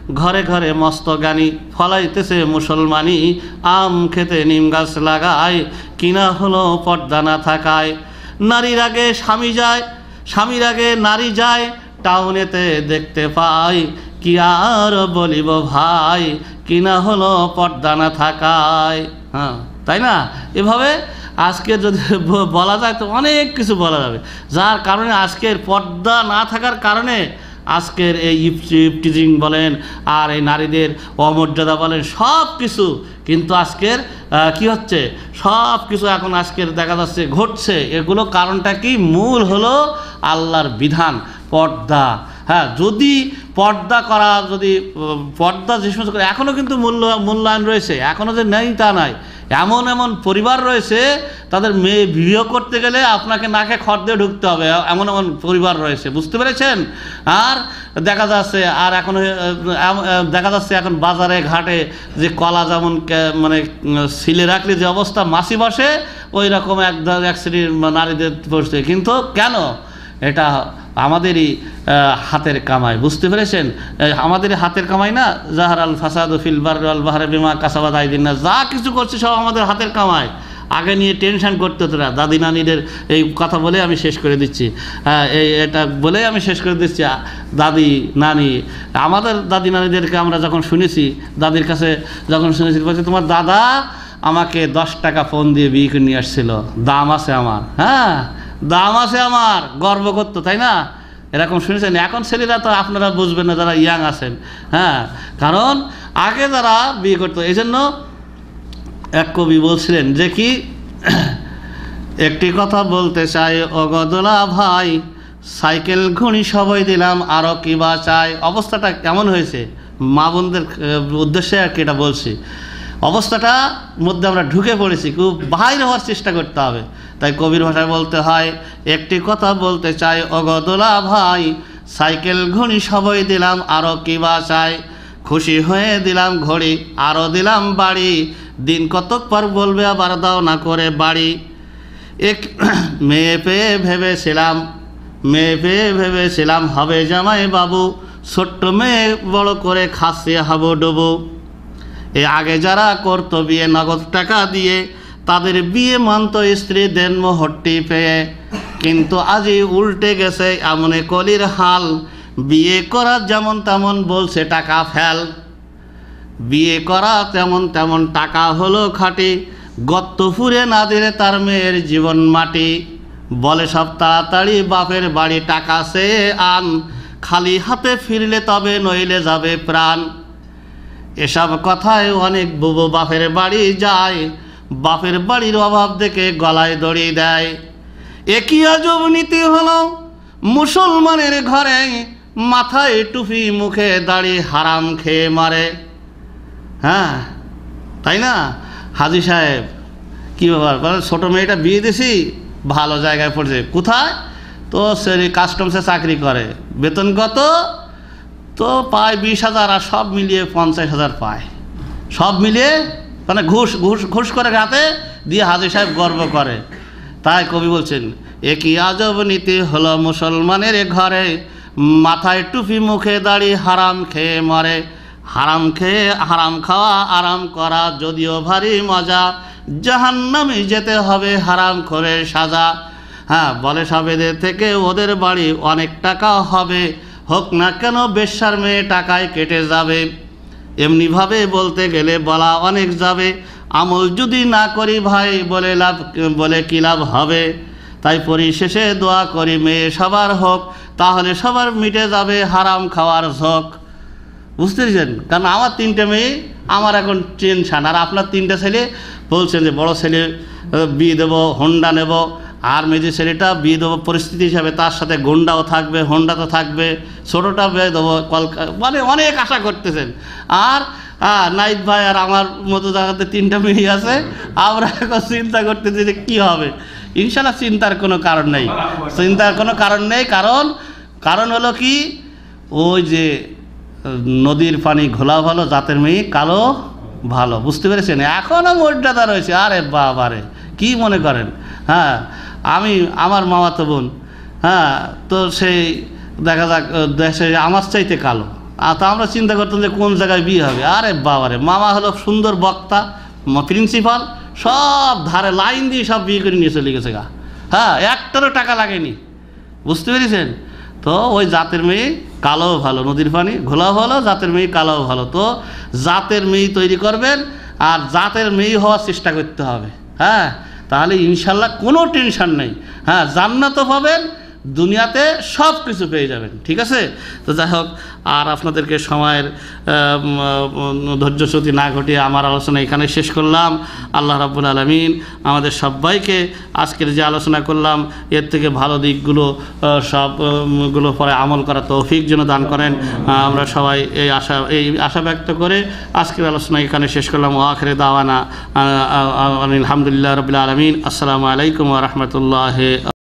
ঘরে ঘরে মস্ত জ্ঞানী, ফলাইতেছে মুসলমানি, আম খেতে নিম গাছ লাগায়, কিনা হলো পর্দা না থাকায়। নারীর আগে স্বামী যায়, স্বামীর আগে নারী যায়, টাউনেতে দেখতে পাই, কি আর বলিব ভাই, কিনা হলো পর্দা না থাকায়। হ্যাঁ, তাই না? এভাবে আজকে যদি বলা যায় তো অনেক কিছু বলা যাবে, যার কারণে আজকের পর্দা না থাকার কারণে আজকের এই ইফটিজিং বলেন আর এই নারীদের অমর্যাদা বলেন সব কিছু কিন্তু আজকের কি হচ্ছে, সব কিছু এখন আজকের দেখা যাচ্ছে ঘটছে। এগুলো কারণটা কি? মূল হলো আল্লাহর বিধান, পর্দা। হ্যাঁ, যদি পর্দা করা, যদি পর্দা যে সমস্ত করে, এখনও কিন্তু মূল্য মূল্যায়ন রয়েছে, এখনও যে নেই তা নাই। এমন এমন পরিবার রয়েছে তাদের মেয়ে বিয়ে করতে গেলে আপনাকে নাকে খড় দিয়ে ঢুকতে হবে, এমন এমন পরিবার রয়েছে, বুঝতে পেরেছেন? আর দেখা যাচ্ছে আর এখন দেখা যাচ্ছে এখন বাজারে ঘাটে যে কলা যেমন মানে সিলে রাখলে যে অবস্থা মাছি বসে, ওই রকম এক এক শ্রেণীর নারীদের পড়ছে। কিন্তু কেন? এটা আমাদেরই হাতের কামাই, বুঝতে পেরেছেন? আমাদেরই হাতের কামাই না? জাহার আল ফাসাদ ফিল বাররি ওয়াল বাহরি বিমা কাসাবাত আইদিন নাস, যা কিছু করছে সব আমাদের হাতের কামাই। আগে নিয়ে টেনশন করতে হতো না। দাদি নানিদের এই কথা বলে আমি শেষ করে দিচ্ছি, হ্যাঁ, এই এটা বলেই আমি শেষ করে দিচ্ছি। দাদি নানি, আমাদের দাদি নানিদেরকে আমরা যখন শুনেছি, দাদির কাছে যখন শুনেছি, বলছে তোমার দাদা আমাকে দশ টাকা ফোন দিয়ে বিয়ে করে নিয়ে আসছিল, দাম আছে আমার, হ্যাঁ দাম আছে আমার, গর্ব করতো, তাই না? এরকম শুনেছেন? এখন ছেলেরা তো আপনারা বুঝবেন না যারা ইয়াং আছেন, হ্যাঁ, কারণ আগে যারা বিয়ে করতো। এই জন্য এক কবি বলছিলেন যে কি, একটি কথা বলতে চাই অগদলা ভাই, সাইকেল ঘুড়ি সবাই দিলাম, আরও কি বা চাই। অবস্থাটা কেমন হয়েছে মা বোনদের উদ্দেশ্যে আর কি এটা বলছি। অবস্থাটা মধ্যে আমরা ঢুকে পড়েছি, খুব বাইরে হওয়ার চেষ্টা করতে হবে। তাই কবির ভাষায় বলতে হয়, একটি কথা বলতে চাই অগদলা ভাই, সাইকেল ঘড়ি সবাই দিলাম, আরও কি বা চাই। খুশি হয়ে দিলাম ঘড়ি, আরও দিলাম বাড়ি, দিন কতক পর বলবে আবার দাও না করে বাড়ি। এক মেয়ে পেয়ে ভেবেছিলাম, মেয়ে পেয়ে ভেবেছিলাম হবে জামাই বাবু, ছোট্ট মেয়ে বড় করে খাসিয়ে হাবো ডুবু। এ আগে যারা করতো বিয়ে নগদ টাকা দিয়ে, তাদের বিয়ে মানত স্ত্রী দেন মোহরটি পেয়ে। কিন্তু আজই উল্টে গেছে এমন কলির হাল, বিয়ে করা যেমন তেমন বলছে টাকা ফেল। বিয়ে করা তেমন তেমন টাকা হলো খাঁটি, গর্ত ফুরে না দিলে তার মেয়ের জীবন মাটি। বলে সব তাড়াতাড়ি বাপের বাড়ি টাকা সে আন, খালি হাতে ফিরলে তবে নইলে যাবে প্রাণ। এসব কথায় অনেক বুবু বাপের বাড়ি যায়, বাপের বাড়ির অভাব দেখে গলায় দড়ি দেয়। একই আজব নীতি হলো মুসলমানের ঘরে, মাথায় টুপি মুখে দাড়ি হারাম খেয়ে মারে। হ্যাঁ, তাই না? হাজি সাহেব কী ব্যাপার, ছোটো মেয়েটা বিয়ে দিছি, ভালো জায়গায় পড়ছে, কোথায়? তো সে কাস্টমসে চাকরি করে, বেতন কত? তো পায় বিশ হাজার, আর সব মিলিয়ে পঞ্চাশ হাজার পায়, সব মিলিয়ে মানে ঘুষ ঘুষ ঘুষ করে রাতে দিয়ে হাজি সাহেব গর্ব করে। তাই কবি বলছেন, একই আজব নীতি হলো মুসলমানের ঘরে, মাথায় টুপি মুখে দাড়ি হারাম খেয়ে মরে। হারাম খেয়ে হারাম খাওয়া আরাম করা যদিও ভারী মজা, জাহান্নামে যেতে হবে হারাম করে সাজা। হ্যাঁ, বলে সবেদের থেকে ওদের বাড়ি অনেক টাকা হবে, হোক না কেন বেশ্যার মেয়ে টাকায় কেটে যাবে। এমনিভাবে বলতে গেলে বলা অনেক যাবে, আমল যদি না করি ভাই বলে লাভ বলে কী লাভ হবে। তাই পরিশেষে দোয়া করি মেয়ে সবার হোক, তাহলে সবার মিটে যাবে হারাম খাওয়ার ঝোঁক। বুঝতে পেরেছেন? কারণ আমার তিনটে মেয়ে, আমার এখন টেনশান, আর আপনার তিনটে ছেলে বলছেন যে বড় ছেলে বিয়ে দেবো, হোন্ডা নেব, আর মেয়ে ছেলেটা বিয়ে দেবো পরিস্থিতি হিসাবে, তার সাথে গোন্ডাও থাকবে, হোন্ডা তো থাকবে, ছোটোটা বিয়ে দেবো কলকা, মানে অনেক আশা করতেছেন। আর হ্যাঁ, নাইট ভাই আর আমার মতো জায়গাতে তিনটা মেয়ে আছে, আমরা এখন চিন্তা করতেছি যে কী হবে। ইনশাল্লাহ চিন্তার কোনো কারণ নেই, চিন্তার কোনো কারণ নেই। কারণ কারণ হলো কি, ওই যে নদীর পানি ঘোলা ভালো, জাতের মেয়ে কালো ভালো, বুঝতে পেরেছেন? এখনও মর্যাদা রয়েছে। আরে বাবারে, কি মনে করেন? হ্যাঁ, আমি আমার মামাতো বোন, হ্যাঁ, তো সেই দেখা যাক দেশে আমার চাইতে কালো, আর তা আমরা চিন্তা করতাম যে কোন জায়গায় বিয়ে হবে। আরে বাবারে, মামা হলো সুন্দর বক্তা, প্রিন্সিপাল, সব ধারে লাইন দিয়ে সব বিয়ে করে নিয়ে চলে গেছে গা। হ্যাঁ, একটারও টাকা লাগেনি, বুঝতে পেরেছেন? তো ওই জাতের মেয়ে কালোও ভালো, নদীর পানি ঘোলাও ভালো, জাতের মেয়ে কালোও ভালো। তো জাতের মেয়ে তৈরি করবেন আর জাতের মেয়ে হওয়ার চেষ্টা করতে হবে। হ্যাঁ, তাহলে ইনশাল্লাহ কোনো টেনশন নেই। হ্যাঁ, জান্নাতও পাবেন, দুনিয়াতে সব কিছু পেয়ে যাবেন। ঠিক আছে? তো যাই হোক, আর আপনাদেরকে সময়ের ধৈর্যচ্যুতি না ঘটিয়ে আমার আলোচনা এখানে শেষ করলাম। আল্লাহ রাব্বুল আলামিন আমাদের সবাইকে আজকের যে আলোচনা করলাম এর থেকে ভালো দিকগুলো সবগুলো পরে আমল করা তৌফিক যেন দান করেন। আমরা সবাই এই আশা এই আশা ব্যক্ত করে আজকের আলোচনা এখানে শেষ করলাম। ওয়া আখিরু দাওয়ানা আলহামদুলিল্লাহ রাব্বিল আলামিন। আসসালামু আলাইকুম ওয়া রাহমাতুল্লাহি।